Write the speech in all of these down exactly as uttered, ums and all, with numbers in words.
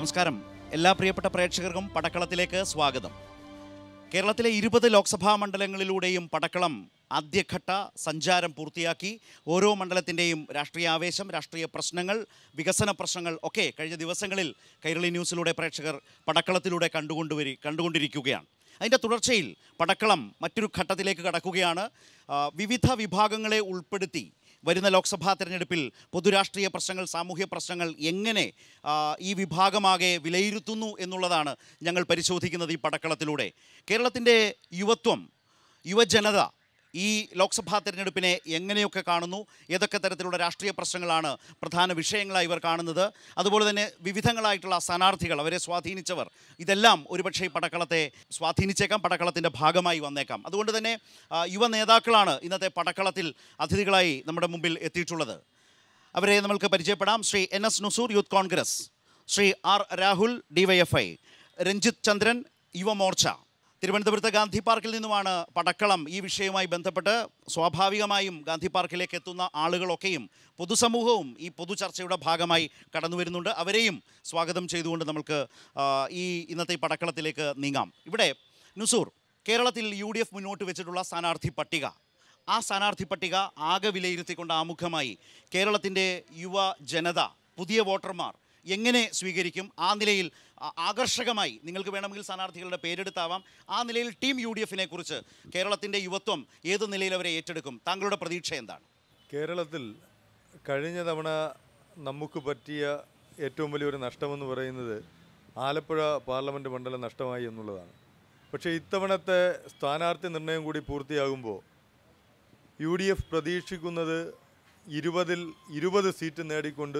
നമസ്കാരം. എല്ലാ പ്രിയപ്പെട്ട പ്രേക്ഷകർക്കും പടക്കളത്തിലേക്ക് സ്വാഗതം. കേരളത്തിലെ ഇരുപത് ലോക്സഭാ മണ്ഡലങ്ങളിലൂടെയും പടക്കളം ആദ്യഘട്ട സഞ്ചാരം പൂർത്തിയാക്കി. ഓരോ മണ്ഡലത്തിൻ്റെയും രാഷ്ട്രീയ ആവേശം, രാഷ്ട്രീയ പ്രശ്നങ്ങൾ, വികസന പ്രശ്നങ്ങൾ ഒക്കെ കഴിഞ്ഞ ദിവസങ്ങളിൽ കൈരളി ന്യൂസിലൂടെ പ്രേക്ഷകർ പടക്കളത്തിലൂടെ കണ്ടുകൊണ്ടുവരി കണ്ടുകൊണ്ടിരിക്കുകയാണ്. അതിൻ്റെ തുടർച്ചയിൽ പടക്കളം മറ്റൊരു ഘട്ടത്തിലേക്ക് കടക്കുകയാണ്. വിവിധ വിഭാഗങ്ങളെ ഉൾപ്പെടുത്തി വരുന്ന ലോക്സഭാ തെരഞ്ഞെടുപ്പിൽ പൊതുരാഷ്ട്രീയ പ്രശ്നങ്ങൾ, സാമൂഹ്യ പ്രശ്നങ്ങൾ എങ്ങനെ ഈ വിഭാഗമാകെ വിലയിരുത്തുന്നു എന്നുള്ളതാണ് ഞങ്ങൾ പരിശോധിക്കുന്നത് ഈ പടക്കളത്തിലൂടെ. കേരളത്തിൻ്റെ യുവത്വം, യുവജനത ഈ ലോക്സഭാ തെരഞ്ഞെടുപ്പിനെ എങ്ങനെയൊക്കെ കാണുന്നു, ഏതൊക്കെ തരത്തിലുള്ള രാഷ്ട്രീയ പ്രശ്നങ്ങളാണ് പ്രധാന വിഷയങ്ങളായി ഇവർ കാണുന്നത്, അതുപോലെ തന്നെ വിവിധങ്ങളായിട്ടുള്ള സ്ഥാനാർത്ഥികൾ, അവരെ സ്വാധീനിച്ചവർ, ഇതെല്ലാം ഒരുപക്ഷെ ഈ പടക്കളത്തെ സ്വാധീനിച്ചേക്കാം, പടക്കളത്തിൻ്റെ ഭാഗമായി വന്നേക്കാം. അതുകൊണ്ട് തന്നെ യുവ നേതാക്കളാണ് ഇന്നത്തെ പടക്കളത്തിൽ അതിഥികളായി നമ്മുടെ മുമ്പിൽ എത്തിയിട്ടുള്ളത്. അവരെ നമ്മൾക്ക് പരിചയപ്പെടാം. Shri N S Nusoor, youth Congress; Shri R Rahul, D Y F I; Ranjith Chandran, Yuvamorcha. തിരുവനന്തപുരത്ത് ഗാന്ധി പാർക്കിൽ നിന്നുമാണ് പടക്കളം ഈ വിഷയവുമായി ബന്ധപ്പെട്ട്. സ്വാഭാവികമായും ഗാന്ധി പാർക്കിലേക്ക് എത്തുന്ന ആളുകളൊക്കെയും പൊതുസമൂഹവും ഈ പൊതുചർച്ചയുടെ ഭാഗമായി കടന്നു വരുന്നുണ്ട്. അവരെയും സ്വാഗതം ചെയ്തുകൊണ്ട് നമുക്ക് ഈ ഇന്നത്തെ ഈ പടക്കളത്തിലേക്ക് നീങ്ങാം. ഇവിടെ നുസൂർ, കേരളത്തിൽ യു ഡി എഫ് മുന്നോട്ട് വെച്ചിട്ടുള്ള സ്ഥാനാർത്ഥി പട്ടിക, ആ സ്ഥാനാർത്ഥി പട്ടിക ആകെ വിലയിരുത്തിക്കൊണ്ട് ആമുഖമായി കേരളത്തിൻ്റെ യുവ ജനത, പുതിയ വോട്ടർമാർ എങ്ങനെ സ്വീകരിക്കും? ആ നിലയിൽ ആകർഷകമായി നിങ്ങൾക്ക് വേണമെങ്കിൽ സ്ഥാനാർത്ഥികളുടെ പേരെടുത്താവാം. ആ നിലയിൽ ടീം യു ഡി എഫിനെ കുറിച്ച് കേരളത്തിൻ്റെ യുവത്വം ഏത് നിലയിൽ അവരെ ഏറ്റെടുക്കും? താങ്കളുടെ പ്രതീക്ഷ എന്താണ്? കേരളത്തിൽ കഴിഞ്ഞ തവണ നമുക്ക് പറ്റിയ ഏറ്റവും വലിയൊരു നഷ്ടമെന്ന് പറയുന്നത് ആലപ്പുഴ പാർലമെൻറ്റ് മണ്ഡലം നഷ്ടമായി എന്നുള്ളതാണ്. പക്ഷേ ഇത്തവണത്തെ സ്ഥാനാർത്ഥി നിർണയം കൂടി പൂർത്തിയാകുമ്പോൾ യു ഡി എഫ് പ്രതീക്ഷിക്കുന്നത് ഇരുപതിൽ ഇരുപത് സീറ്റ് നേടിക്കൊണ്ട്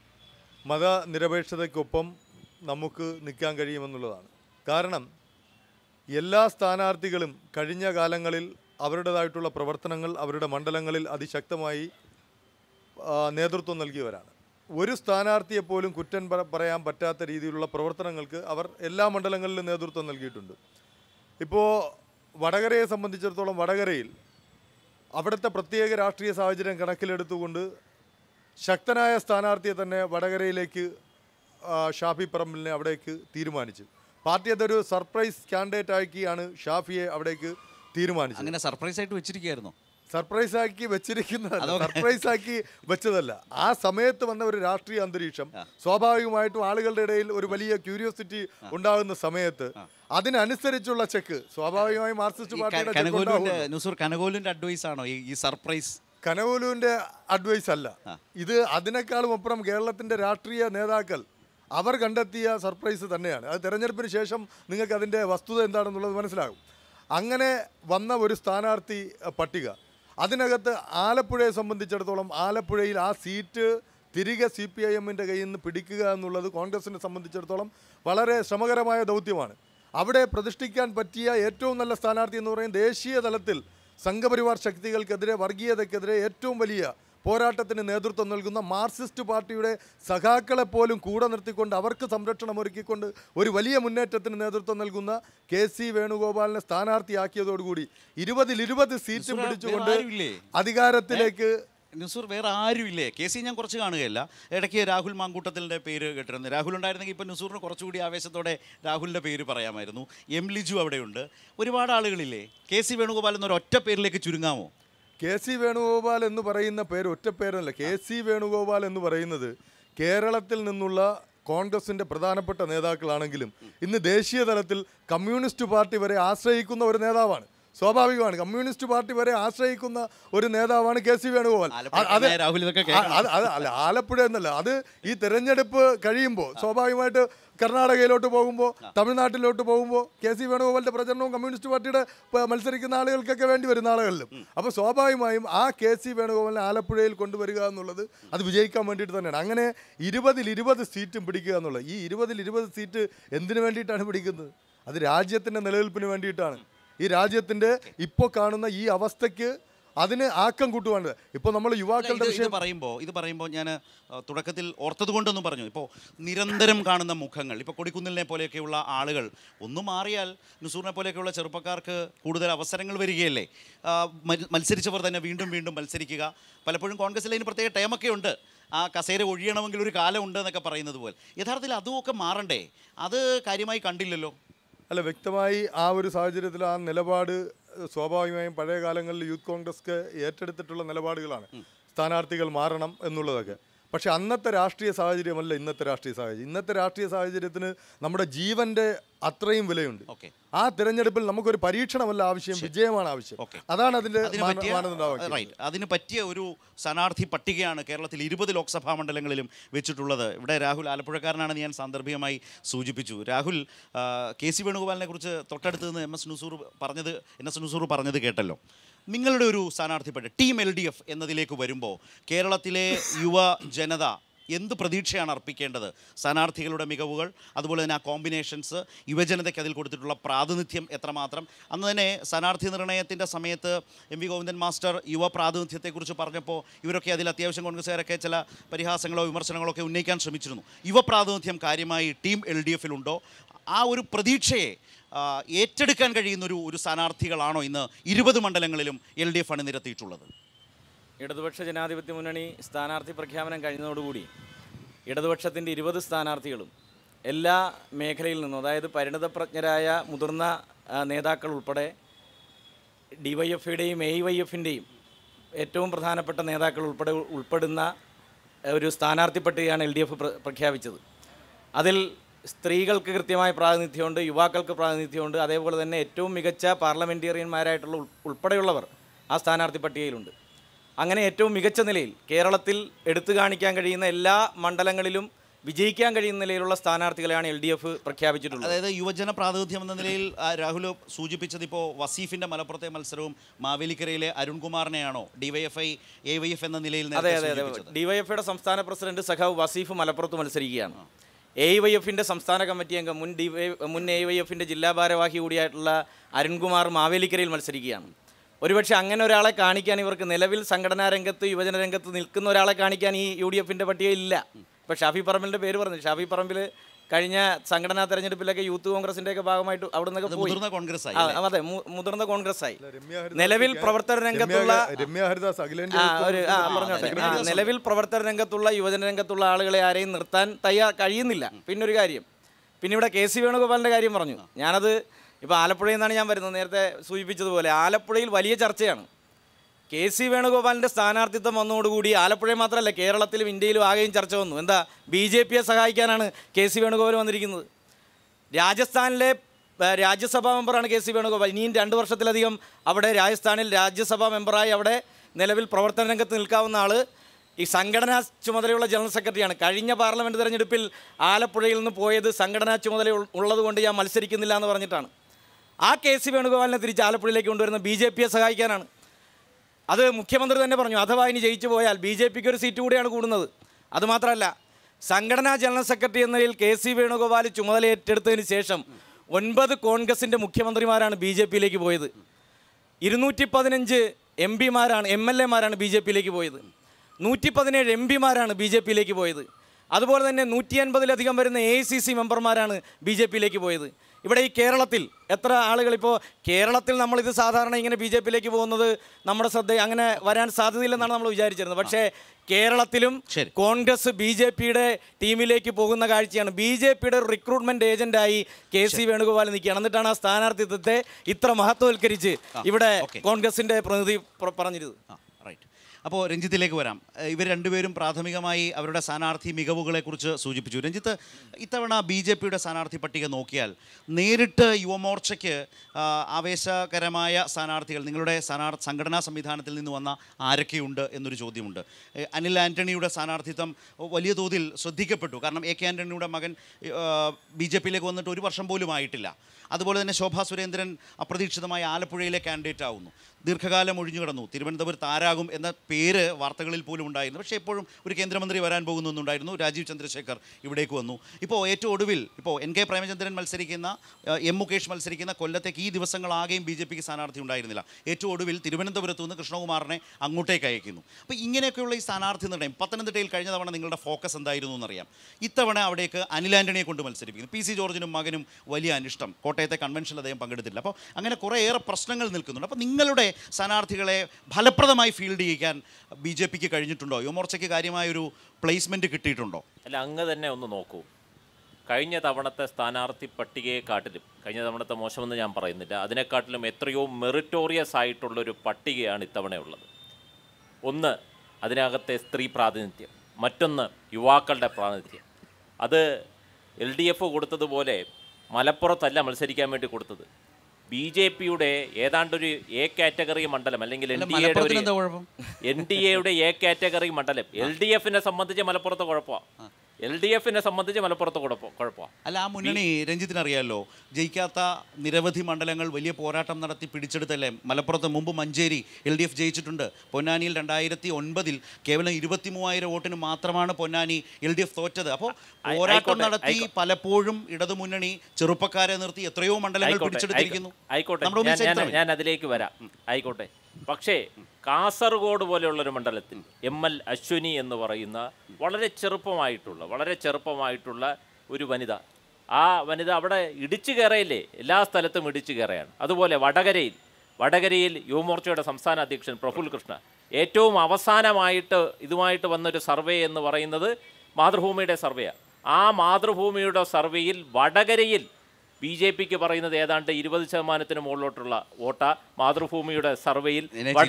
മതനിരപേക്ഷതയ്ക്കൊപ്പം നമുക്ക് നിൽക്കാൻ കഴിയുമെന്നുള്ളതാണ്. കാരണം എല്ലാ സ്ഥാനാർത്ഥികളും കഴിഞ്ഞ കാലങ്ങളിൽ അവരുടേതായിട്ടുള്ള പ്രവർത്തനങ്ങൾ അവരുടെ മണ്ഡലങ്ങളിൽ അതിശക്തമായി നേതൃത്വം നൽകിയവരാണ്. ഒരു സ്ഥാനാർത്ഥിയെപ്പോലും കുറ്റം പറയാൻ പറ്റാത്ത രീതിയിലുള്ള പ്രവർത്തനങ്ങൾക്ക് അവർ എല്ലാ മണ്ഡലങ്ങളിലും നേതൃത്വം നൽകിയിട്ടുണ്ട്. ഇപ്പോൾ വടകരയെ സംബന്ധിച്ചിടത്തോളം വടകരയിൽ അവിടുത്തെ പ്രത്യേക രാഷ്ട്രീയ സാഹചര്യം കണക്കിലെടുത്തുകൊണ്ട് ശക്തനായ സ്ഥാനാർത്ഥിയെ തന്നെ വടകരയിലേക്ക് ഷാഫി പറമ്പിലിനെ അവിടേക്ക് തീരുമാനിച്ചു. പാർട്ടി അതൊരു സർപ്രൈസ് കാൻഡിഡേറ്റ് ആക്കിയാണ് ഷാഫിയെ അവിടേക്ക് തീരുമാനിച്ചത്. അങ്ങനെ സർപ്രൈസ് ആയിട്ട് വെച്ചിരിക്കുകയായിരുന്നു? സർപ്രൈസ് ആക്കി വെച്ചിരിക്കുന്നതല്ല, സർപ്രൈസ് ആക്കി വെച്ചതല്ല. ആ സമയത്ത് വന്ന ഒരു രാഷ്ട്രീയ അന്തരീക്ഷം സ്വാഭാവികമായിട്ടും ആളുകളുടെ ഇടയിൽ ഒരു വലിയ ക്യൂരിയോസിറ്റി ഉണ്ടാകുന്ന സമയത്ത് അതിനനുസരിച്ചുള്ള ചെക്ക് സ്വാഭാവികമായും മാർക്സിസ്റ്റ് പാർട്ടിയുടെ കനകോലുവിന്റെ അഡ്വൈസ് ആണോ ഈ സർപ്രൈസ്? കനകോലുവിൻ്റെ അഡ്വൈസ് അല്ല ഇത്. അതിനേക്കാളും അപ്പുറം കേരളത്തിൻ്റെ രാഷ്ട്രീയ നേതാക്കൾ അവർ കണ്ടെത്തിയ സർപ്രൈസ് തന്നെയാണ്. അത് തെരഞ്ഞെടുപ്പിന് ശേഷം നിങ്ങൾക്ക് അതിൻ്റെ വസ്തുത എന്താണെന്നുള്ളത് മനസ്സിലാകും. അങ്ങനെ വന്ന ഒരു സ്ഥാനാർത്ഥി പട്ടിക, അതിനകത്ത് ആലപ്പുഴയെ സംബന്ധിച്ചിടത്തോളം ആലപ്പുഴയിൽ ആ സീറ്റ് തിരികെ സി പി ഐ എമ്മിൻ്റെ കയ്യിൽ നിന്ന് പിടിക്കുക എന്നുള്ളത് കോൺഗ്രസിനെ സംബന്ധിച്ചിടത്തോളം വളരെ ശ്രമകരമായ ദൗത്യമാണ്. അവിടെ പ്രതിഷ്ഠിക്കാൻ പറ്റിയ ഏറ്റവും നല്ല സ്ഥാനാർത്ഥി എന്ന് പറയുന്നത് ദേശീയ തലത്തിൽ സംഘപരിവാർ ശക്തികൾക്കെതിരെ, വർഗീയതയ്ക്കെതിരെ ഏറ്റവും വലിയ പോരാട്ടത്തിന് നേതൃത്വം നൽകുന്ന മാർക്സിസ്റ്റ് പാർട്ടിയുടെ സഖാക്കളെപ്പോലും കൂടെ നിർത്തിക്കൊണ്ട് അവർക്ക് സംരക്ഷണം ഒരുക്കിക്കൊണ്ട് ഒരു വലിയ മുന്നേറ്റത്തിന് നേതൃത്വം നൽകുന്ന കെ സി വേണുഗോപാലിനെ സ്ഥാനാർത്ഥിയാക്കിയതോടുകൂടി ഇരുപതിൽ ഇരുപത് സീറ്റും പിടിച്ചുകൊണ്ട് അധികാരത്തിലേക്ക്. നുസൂർ, വേറെ ആരുമില്ലേ? കെ സി ഞാൻ കുറച്ച് കാണുകയല്ല, ഇടയ്ക്ക് രാഹുൽ മാങ്കൂട്ടത്തിൻ്റെ പേര് കേട്ടിരുന്നു. രാഹുൽ ഉണ്ടായിരുന്നെങ്കിൽ ഇപ്പം നുസൂറിന് കുറച്ചുകൂടി ആവേശത്തോടെ രാഹുലിൻ്റെ പേര് പറയാമായിരുന്നു. എം ലിജു അവിടെയുണ്ട്, ഒരുപാട് ആളുകളില്ലേ. കെ സി വേണുഗോപാൽ എന്നൊരു ഒറ്റ പേരിലേക്ക് ചുരുങ്ങാമോ? കെ സി വേണുഗോപാൽ എന്ന് പറയുന്ന പേര് ഒറ്റ പേരല്ല. കെ സി വേണുഗോപാൽ എന്ന് പറയുന്നത് കേരളത്തിൽ നിന്നുള്ള കോൺഗ്രസിൻ്റെ പ്രധാനപ്പെട്ട നേതാക്കളാണെങ്കിലും ഇന്ന് ദേശീയ തലത്തിൽ കമ്മ്യൂണിസ്റ്റ് പാർട്ടി വരെ ആശ്രയിക്കുന്ന ഒരു നേതാവാണ്. സ്വാഭാവികമാണ്, കമ്മ്യൂണിസ്റ്റ് പാർട്ടി വരെ ആശ്രയിക്കുന്ന ഒരു നേതാവാണ് കെ സി വേണുഗോപാൽ. അത് അല്ല, ആലപ്പുഴ എന്നല്ല, അത് ഈ തെരഞ്ഞെടുപ്പ് കഴിയുമ്പോൾ സ്വാഭാവികമായിട്ട് കർണാടകയിലോട്ട് പോകുമ്പോൾ, തമിഴ്നാട്ടിലോട്ട് പോകുമ്പോൾ കെ സി വേണുഗോപാലിൻ്റെ പ്രചരണവും കമ്മ്യൂണിസ്റ്റ് പാർട്ടിയുടെ മത്സരിക്കുന്ന ആളുകൾക്കൊക്കെ വേണ്ടി വരുന്ന ആളുകളിലും. അപ്പോൾ സ്വാഭാവികമായും ആ കെ സി വേണുഗോപാലിനെ ആലപ്പുഴയിൽ കൊണ്ടുവരിക എന്നുള്ളത് അത് വിജയിക്കാൻ വേണ്ടിയിട്ട് തന്നെയാണ്. അങ്ങനെ ഇരുപതിൽ ഇരുപത് സീറ്റും പിടിക്കുക എന്നുള്ളത്, ഈ ഇരുപതിൽ ഇരുപത് സീറ്റ് എന്തിനു വേണ്ടിയിട്ടാണ് പിടിക്കുന്നത്? അത് രാജ്യത്തിൻ്റെ നിലനിൽപ്പിന് വേണ്ടിയിട്ടാണ്. ഈ രാജ്യത്തിൻ്റെ ഇപ്പോൾ കാണുന്ന ഈ അവസ്ഥയ്ക്ക് അതിന് ആക്കം കൂട്ടുവാണ്. ഇപ്പോൾ നമ്മൾ യുവാക്കളുടെ വിഷയം പറയുമ്പോൾ ഇത് പറയുമ്പോൾ ഞാൻ തുടക്കത്തിൽ ഓർത്തത് കൊണ്ടൊന്നും പറഞ്ഞു. ഇപ്പോൾ നിരന്തരം കാണുന്ന മുഖങ്ങൾ, ഇപ്പോൾ കൊടിക്കുന്നിലിനെ പോലെയൊക്കെയുള്ള ആളുകൾ ഒന്ന് മാറിയാൽ നുസൂറിനെ പോലെയൊക്കെയുള്ള ചെറുപ്പക്കാർക്ക് കൂടുതൽ അവസരങ്ങൾ വരികയല്ലേ? മത്സരിച്ചവർ തന്നെ വീണ്ടും വീണ്ടും മത്സരിക്കുക. പലപ്പോഴും കോൺഗ്രസിൽ അതിന് പ്രത്യേക ടൈമൊക്കെ ഉണ്ട്. ആ കസേര ഒഴിയണമെങ്കിൽ ഒരു കാലമുണ്ട് എന്നൊക്കെ പറയുന്നത് പോലെ യഥാർത്ഥത്തിൽ അതുമൊക്കെ മാറണ്ടേ? അത് കാര്യമായി കണ്ടില്ലല്ലോ. അല്ല, വ്യക്തമായി ആ ഒരു സാഹചര്യത്തിൽ ആ നിലപാട് സ്വാഭാവികമായും പഴയ കാലങ്ങളിൽ യൂത്ത് കോൺഗ്രസ് ഏറ്റെടുത്തിട്ടുള്ള നിലപാടുകളാണ്. സ്ഥാനാർത്ഥികൾ മാറണം എന്നുള്ളതൊക്കെ. പക്ഷെ അന്നത്തെ രാഷ്ട്രീയ സാഹചര്യമല്ല ഇന്നത്തെ രാഷ്ട്രീയ സാഹചര്യം. ഇന്നത്തെ രാഷ്ട്രീയ സാഹചര്യത്തിന് നമ്മുടെ ജീവന്റെ അത്രയും വിലയുണ്ട്. ആ തിരഞ്ഞെടുപ്പിൽ നമുക്കൊരു പരീക്ഷണമല്ല ആവശ്യം, വിജയമാണ് ആവശ്യം. അതാണ് അതിന്റെ റൈറ്റ്. അതിന് പറ്റിയ ഒരു സ്ഥാനാർത്ഥി പട്ടികയാണ് കേരളത്തിൽ ഇരുപത് ലോക്സഭാ മണ്ഡലങ്ങളിലും വെച്ചിട്ടുള്ളത്. ഇവിടെ രാഹുൽ ആലപ്പുഴക്കാരനാണെന്ന് ഞാൻ സാന്ദർഭികമായി സൂചിപ്പിച്ചു. രാഹുൽ, കെ സി വേണുഗോപാലിനെ കുറിച്ച് തൊട്ടടുത്ത് നിന്ന് എം എസ് നൂസൂർ പറഞ്ഞത് എൻ എസ് നൂസൂർ പറഞ്ഞത് കേട്ടല്ലോ. നിങ്ങളുടെ ഒരു സ്ഥാനാർത്ഥിപ്പെട്ട ടീം എൽ ഡി എഫ് എന്നതിലേക്ക് വരുമ്പോൾ കേരളത്തിലെ യുവ ജനത എന്ത് പ്രതീക്ഷയാണ് അർപ്പിക്കേണ്ടത്? സ്ഥാനാർത്ഥികളുടെ മികവുകൾ, അതുപോലെ തന്നെ ആ കോമ്പിനേഷൻസ്, യുവജനതയ്ക്ക് അതിൽ കൊടുത്തിട്ടുള്ള പ്രാതിനിധ്യം എത്രമാത്രം? അന്ന് തന്നെ സ്ഥാനാർത്ഥി നിർണയത്തിൻ്റെ സമയത്ത് എം വി ഗോവിന്ദൻ മാസ്റ്റർ യുവ പ്രാതിനിധ്യത്തെക്കുറിച്ച് പറഞ്ഞപ്പോൾ ഇവരൊക്കെ അതിൽ അത്യാവശ്യം കോൺഗ്രസ്സുകാരൊക്കെ ചില പരിഹാസങ്ങളോ വിമർശനങ്ങളോ ഒക്കെ ഉന്നയിക്കാൻ ശ്രമിച്ചിരുന്നു. യുവ പ്രാതിനിധ്യം കാര്യമായി ടീം എൽ ഡി എഫിലുണ്ടോ? ആ ഒരു പ്രതീക്ഷയെ ഏറ്റെടുക്കാൻ കഴിയുന്നൊരു ഒരു സ്ഥാനാർത്ഥികളാണോ ഇന്ന് ഇരുപത് മണ്ഡലങ്ങളിലും എൽ ഡി എഫ് അണിനിരത്തിയിട്ടുള്ളത്? ഇടതുപക്ഷ ജനാധിപത്യ മുന്നണി സ്ഥാനാർത്ഥി പ്രഖ്യാപനം കഴിഞ്ഞതോടുകൂടി ഇടതുപക്ഷത്തിൻ്റെ ഇരുപത് സ്ഥാനാർത്ഥികളും എല്ലാ മേഖലയിൽ നിന്നും, അതായത് പരിണതപ്രജ്ഞരായ മുതിർന്ന നേതാക്കൾ ഉൾപ്പെടെ ഡി വൈ എഫിൻ്റെയും എ വൈ എഫിൻ്റെയും ഏറ്റവും പ്രധാനപ്പെട്ട നേതാക്കൾ ഉൾപ്പെടെ ഉൾപ്പെടുന്ന ഒരു സ്ഥാനാർത്ഥി പട്ടികയാണ് എൽ ഡി എഫ് പ്രഖ്യാപിച്ചത്. അതിൽ സ്ത്രീകൾക്ക് കൃത്യമായ പ്രാതിനിധ്യമുണ്ട്, യുവാക്കൾക്ക് പ്രാതിനിധ്യമുണ്ട്, അതേപോലെ തന്നെ ഏറ്റവും മികച്ച പാർലമെൻറ്റേറിയന്മാരായിട്ടുള്ള ഉൾപ്പെടെയുള്ളവർ ആ സ്ഥാനാർത്ഥി പട്ടികയിലുണ്ട്. അങ്ങനെ ഏറ്റവും മികച്ച നിലയിൽ കേരളത്തിൽ എടുത്തു കാണിക്കാൻ കഴിയുന്ന എല്ലാ മണ്ഡലങ്ങളിലും വിജയിക്കാൻ കഴിയുന്ന നിലയിലുള്ള സ്ഥാനാർത്ഥികളെയാണ് എൽ ഡി എഫ് പ്രഖ്യാപിച്ചിട്ടുള്ളത്. അതായത് യുവജന പ്രാതിനിധ്യം എന്ന നിലയിൽ രാഹുൽ സൂചിപ്പിച്ചത് ഇപ്പോൾ വസീഫിൻ്റെ മലപ്പുറത്തെ മത്സരവും മാവേലിക്കരയിലെ അരുൺകുമാറിനെയാണോ D Y F I A Y F എന്ന നിലയിൽ? അതെ അതെ അതെ ഡി വൈ എഫ് ഐയുടെ സംസ്ഥാന പ്രസിഡന്റ് സഖാവ് വസീഫ് മലപ്പുറത്ത് മത്സരിക്കുകയാണ്. എ വൈ എഫിൻ്റെ സംസ്ഥാന കമ്മിറ്റി അംഗം മുൻ ഡി വൈ മുൻ എ വൈ എഫിൻ്റെ ജില്ലാ ഭാരവാഹി കൂടിയായിട്ടുള്ള അരുൺകുമാർ മാവേലിക്കരയിൽ മത്സരിക്കുകയാണ്. ഒരുപക്ഷെ അങ്ങനെ ഒരാളെ കാണിക്കാൻ ഇവർക്ക് നിലവിൽ സംഘടനാ രംഗത്ത് യുവജന രംഗത്ത് നിൽക്കുന്ന ഒരാളെ കാണിക്കാൻ ഈ യു ഡി എഫിൻ്റെ പട്ടികയില്ല. ഇപ്പോൾ ഷാഫി പറമ്പിലിൻ്റെ പേര് പറഞ്ഞു. ഷാഫി പറമ്പിൽ കഴിഞ്ഞ സംഘടനാ തെരഞ്ഞെടുപ്പിലൊക്കെ യൂത്ത് കോൺഗ്രസിൻ്റെയൊക്കെ ഭാഗമായിട്ട് അവിടെ നിന്നൊക്കെ പോയി. അതെ, മുതിർന്ന കോൺഗ്രസ് ആയി. നിലവിൽ പ്രവർത്തന രംഗത്തുള്ള പറഞ്ഞോട്ടെ നിലവിൽ പ്രവർത്തന രംഗത്തുള്ള യുവജന രംഗത്തുള്ള ആളുകളെ ആരെയും നിർത്താൻ തയ്യാർ കഴിയുന്നില്ല. പിന്നൊരു കാര്യം, പിന്നെ ഇവിടെ കെ സി വേണുഗോപാലിൻ്റെ കാര്യം പറഞ്ഞു. ഞാനത് ഇപ്പോൾ ആലപ്പുഴയിൽ നിന്നാണ് ഞാൻ വരുന്നത്. നേരത്തെ സൂചിപ്പിച്ചതുപോലെ ആലപ്പുഴയിൽ വലിയ ചർച്ചയാണ്. കെ സി വേണുഗോപാലിൻ്റെ സ്ഥാനാർത്ഥിത്വം വന്നതോടുകൂടി ആലപ്പുഴയിൽ മാത്രമല്ല കേരളത്തിലും ഇന്ത്യയിലും ആകെയും ചർച്ച വന്നു. എന്താ, ബി ജെ പിയെ സഹായിക്കാനാണ് കെ സി വേണുഗോപാൽ വന്നിരിക്കുന്നത്. രാജസ്ഥാനിലെ രാജ്യസഭാ മെമ്പറാണ് കെ സി വേണുഗോപാൽ. ഇനിയും രണ്ട് വർഷത്തിലധികം അവിടെ രാജസ്ഥാനിൽ രാജ്യസഭാ മെമ്പറായി അവിടെ നിലവിൽ പ്രവർത്തന രംഗത്ത് നിൽക്കാവുന്ന ആൾ ഈ സംഘടനാ ചുമതലയുള്ള ജനറൽ സെക്രട്ടറിയാണ്. കഴിഞ്ഞ പാർലമെൻറ്റ് തെരഞ്ഞെടുപ്പിൽ ആലപ്പുഴയിൽ നിന്ന് പോയത് സംഘടനാ ചുമതല ഉള്ളതുകൊണ്ട് ഞാൻ മത്സരിക്കുന്നില്ല എന്ന് പറഞ്ഞിട്ടാണ്. ആ കെ സി വേണുഗോപാലിനെ തിരിച്ച് ആലപ്പുഴയിലേക്ക് കൊണ്ടുവരുന്ന ബി ജെ പിയെ സഹായിക്കാനാണ്. അത് മുഖ്യമന്ത്രി തന്നെ പറഞ്ഞു, അഥവാ ഇനി ജയിച്ചു പോയാൽ ബി ജെ പിക്ക് ഒരു സീറ്റ് കൂടിയാണ് കൂടുന്നത്. അതുമാത്രമല്ല, സംഘടനാ ജനറൽ സെക്രട്ടറി എന്ന നിലയിൽ കെ സി വേണുഗോപാൽ ചുമതല ഏറ്റെടുത്തതിന് ശേഷം ഒൻപത് കോൺഗ്രസിൻ്റെ മുഖ്യമന്ത്രിമാരാണ് ബി ജെ പിയിലേക്ക് പോയത്. ഇരുന്നൂറ്റി പതിനഞ്ച് എം പിമാരാണ് എം എൽ എമാരാണ് ബി ജെ പിയിലേക്ക് പോയത്. നൂറ്റി പതിനേഴ് എം പിമാരാണ് ബി ജെ പിയിലേക്ക് പോയത്. അതുപോലെ തന്നെ നൂറ്റി അൻപതിലധികം വരുന്ന എ ഐ സി സി മെമ്പർമാരാണ് ബി ജെ പിയിലേക്ക് പോയത്. ഇവിടെ ഈ കേരളത്തിൽ എത്ര ആളുകൾ, ഇപ്പോൾ കേരളത്തിൽ നമ്മളിത് സാധാരണ ഇങ്ങനെ ബി ജെ പിയിലേക്ക് പോകുന്നത് നമ്മുടെ ശ്രദ്ധ അങ്ങനെ വരാൻ സാധ്യതയില്ലെന്നാണ് നമ്മൾ വിചാരിച്ചിരുന്നത്. പക്ഷേ കേരളത്തിലും കോൺഗ്രസ് ബി ജെ പിയുടെ ടീമിലേക്ക് പോകുന്ന കാഴ്ചയാണ്. ബി ജെ പിയുടെ റിക്രൂട്ട്മെന്റ് ഏജന്റായി കെ സി വേണുഗോപാൽ നിൽക്കുകയാണ്. എന്നിട്ടാണ് ആ സ്ഥാനാർത്ഥിത്വത്തെ ഇത്ര മഹത്വവൽക്കരിച്ച് ഇവിടെ കോൺഗ്രസിന്റെ പ്രതിനിധി പറഞ്ഞിരുന്നത്. അപ്പോൾ രഞ്ജിത്തിലേക്ക് വരാം. ഇവർ രണ്ടുപേരും പ്രാഥമികമായി അവരുടെ സ്ഥാനാർത്ഥി മികവുകളെക്കുറിച്ച് സൂചിപ്പിച്ചു. രഞ്ജിത്ത്, ഇത്തവണ ബി ജെ പിയുടെ സ്ഥാനാർത്ഥി പട്ടിക നോക്കിയാൽ നേരിട്ട് യുവമോർച്ചയ്ക്ക് ആവേശകരമായ സ്ഥാനാർത്ഥികൾ നിങ്ങളുടെ സ്ഥാനാർത്ഥി സംഘടനാ സംവിധാനത്തിൽ നിന്ന് വന്ന ആരൊക്കെയുണ്ട് എന്നൊരു ചോദ്യമുണ്ട്. അനിൽ ആൻ്റണിയുടെ സ്ഥാനാർത്ഥിത്വം വലിയ തോതിൽ ശ്രദ്ധിക്കപ്പെട്ടു. കാരണം എ കെ ആൻ്റണിയുടെ മകൻ ബി ജെ പിയിലേക്ക് വന്നിട്ട് ഒരു വർഷം പോലും ആയിട്ടില്ല. അതുപോലെ തന്നെ ശോഭാ സുരേന്ദ്രൻ അപ്രതീക്ഷിതമായി ആലപ്പുഴയിലെ കാൻഡിഡേറ്റ് ആവുന്നു. ദീർഘകാലം ഒഴിഞ്ഞു കിടന്നു. തിരുവനന്തപുരത്ത് ആരാകും എന്ന പേര് വാർത്തകളിൽ പോലും ഉണ്ടായിരുന്നു. പക്ഷേ എപ്പോഴും ഒരു കേന്ദ്രമന്ത്രി വരാൻ പോകുന്നുണ്ടായിരുന്നു. രാജീവ് ചന്ദ്രശേഖർ ഇവിടേക്ക് വന്നു. ഇപ്പോൾ ഏറ്റവും ഒടുവിൽ ഇപ്പോൾ എൻ കെ പ്രേമചന്ദ്രൻ മത്സരിക്കുന്ന, എം മുകേഷ് മത്സരിക്കുന്ന കൊല്ലത്തേക്ക് ഈ ദിവസങ്ങളാകെയും ബി ജെ പിക്ക് സ്ഥാനാർത്ഥി ഉണ്ടായിരുന്നില്ല. ഏറ്റവും ഒടുവിൽ തിരുവനന്തപുരത്ത് നിന്ന് കൃഷ്ണകുമാറിനെ അങ്ങോട്ടേക്ക് അയക്കുന്നു. അപ്പോൾ ഇങ്ങനെയൊക്കെയുള്ള ഈ സ്ഥാനാർത്ഥി നിർണ്ണയം, പത്തനംതിട്ടയിൽ കഴിഞ്ഞ തവണ നിങ്ങളുടെ ഫോക്കസ് എന്തായിരുന്നു എന്നറിയാം. ഇത്തവണ അവിടേക്ക് അനിൽ ആൻ്റണിയെ കൊണ്ട് മത്സരിപ്പിക്കുന്നു. പി സി ജോർജിനും മകനും വലിയ അനിഷ്ടം. കോട്ടയത്തെ കൺവെൻഷനിൽ അദ്ദേഹം പങ്കെടുത്തില്ല. അപ്പോൾ അങ്ങനെ കുറേയേറെ പ്രശ്നങ്ങൾ നിൽക്കുന്നുണ്ട്. അപ്പോൾ നിങ്ങളുടെ സ്ഥാനാർത്ഥികളെ ഫലപ്രദമായി ഫീൽഡ് ചെയ്യിക്കാൻ ബി ജെ പിക്ക് കഴിഞ്ഞിട്ടുണ്ടോ? യുവമോർച്ചയ്ക്ക് കാര്യമായൊരു പ്ലേസ്മെൻറ്റ് കിട്ടിയിട്ടുണ്ടോ? അല്ല, അങ്ങ് തന്നെ ഒന്ന് നോക്കൂ. കഴിഞ്ഞ തവണത്തെ സ്ഥാനാർത്ഥി പട്ടികയെക്കാട്ടിലും, കഴിഞ്ഞ തവണത്തെ മോശമെന്ന് ഞാൻ പറയുന്നില്ല, അതിനെക്കാട്ടിലും എത്രയോ മെറിറ്റോറിയസ് ആയിട്ടുള്ളൊരു പട്ടികയാണ് ഇത്തവണയുള്ളത്. ഒന്ന്, അതിനകത്തെ സ്ത്രീ പ്രാതിനിധ്യം. മറ്റൊന്ന്, യുവാക്കളുടെ പ്രാതിനിധ്യം. അത് എൽ ഡി എഫ് കൊടുത്തതുപോലെ മലപ്പുറത്തല്ല മത്സരിക്കാൻ വേണ്ടി കൊടുത്തത്. ബി ജെ പിയുടെ ഏതാണ്ടൊരു എ കാറ്റഗറി മണ്ഡലം, അല്ലെങ്കിൽ എൻ ഡി എയുടെ ഒരു എൻ ഡി എയുടെ എ കാറ്റഗറി മണ്ഡലം എൽ ഡി എഫിനെ സംബന്ധിച്ച് മലപ്പുറത്ത് കുഴപ്പമാണ്. എൽ ഡി എഫിനെ സംബന്ധിച്ച് മലപ്പുറത്ത് കുഴപ്പം കുഴപ്പമാണ് അല്ല, ആ മുന്നണി രഞ്ജിത്തിനറിയാമല്ലോ, ജയിക്കാത്ത നിരവധി മണ്ഡലങ്ങൾ വലിയ പോരാട്ടം നടത്തി പിടിച്ചെടുത്തല്ലേ. മലപ്പുറത്ത് മുമ്പ് മഞ്ചേരി എൽ ഡി എഫ് ജയിച്ചിട്ടുണ്ട്. പൊന്നാനിയിൽ രണ്ടായിരത്തി ഒൻപതിൽ കേവലം ഇരുപത്തി മൂവായിരം വോട്ടിന് മാത്രമാണ് പൊന്നാനി എൽ ഡി എഫ് തോറ്റത്. അപ്പോൾ പോരാട്ടം നടത്തി പലപ്പോഴും ഇടതുമുന്നണി ചെറുപ്പക്കാരെ നിർത്തി എത്രയോ മണ്ഡലങ്ങൾ പിടിച്ചെടുത്തിരിക്കുന്നു. ആയിക്കോട്ടെ, ഞാൻ അതിലേക്ക് വരാം. ആയിക്കോട്ടെ, പക്ഷേ കാസർഗോഡ് പോലെയുള്ളൊരു മണ്ഡലത്തിൽ എം എൽ അശ്വിനി എന്ന് പറയുന്ന വളരെ ചെറുപ്പമായിട്ടുള്ള വളരെ ചെറുപ്പമായിട്ടുള്ള ഒരു വനിത, ആ വനിത അവിടെ ഇടിച്ചു കയറയില്ലേ, എല്ലാ സ്ഥലത്തും ഇടിച്ചു കയറയാണ്. അതുപോലെ വടകരയിൽ വടകരയിൽ യുവമോർച്ചയുടെ സംസ്ഥാന അധ്യക്ഷൻ പ്രഫുൽ കൃഷ്ണ, ഏറ്റവും അവസാനമായിട്ട് ഇതുമായിട്ട് വന്നൊരു സർവേ എന്ന് പറയുന്നത് മാതൃഭൂമിയുടെ സർവേയാണ്. ആ മാതൃഭൂമിയുടെ സർവേയിൽ വടകരയിൽ ബി ജെ പിക്ക് പറയുന്നത് ഏതാണ്ട് ഇരുപത് ശതമാനത്തിന് മുകളിലോട്ടുള്ള വോട്ട. മാതൃഭൂമിയുടെ സർവേയിൽ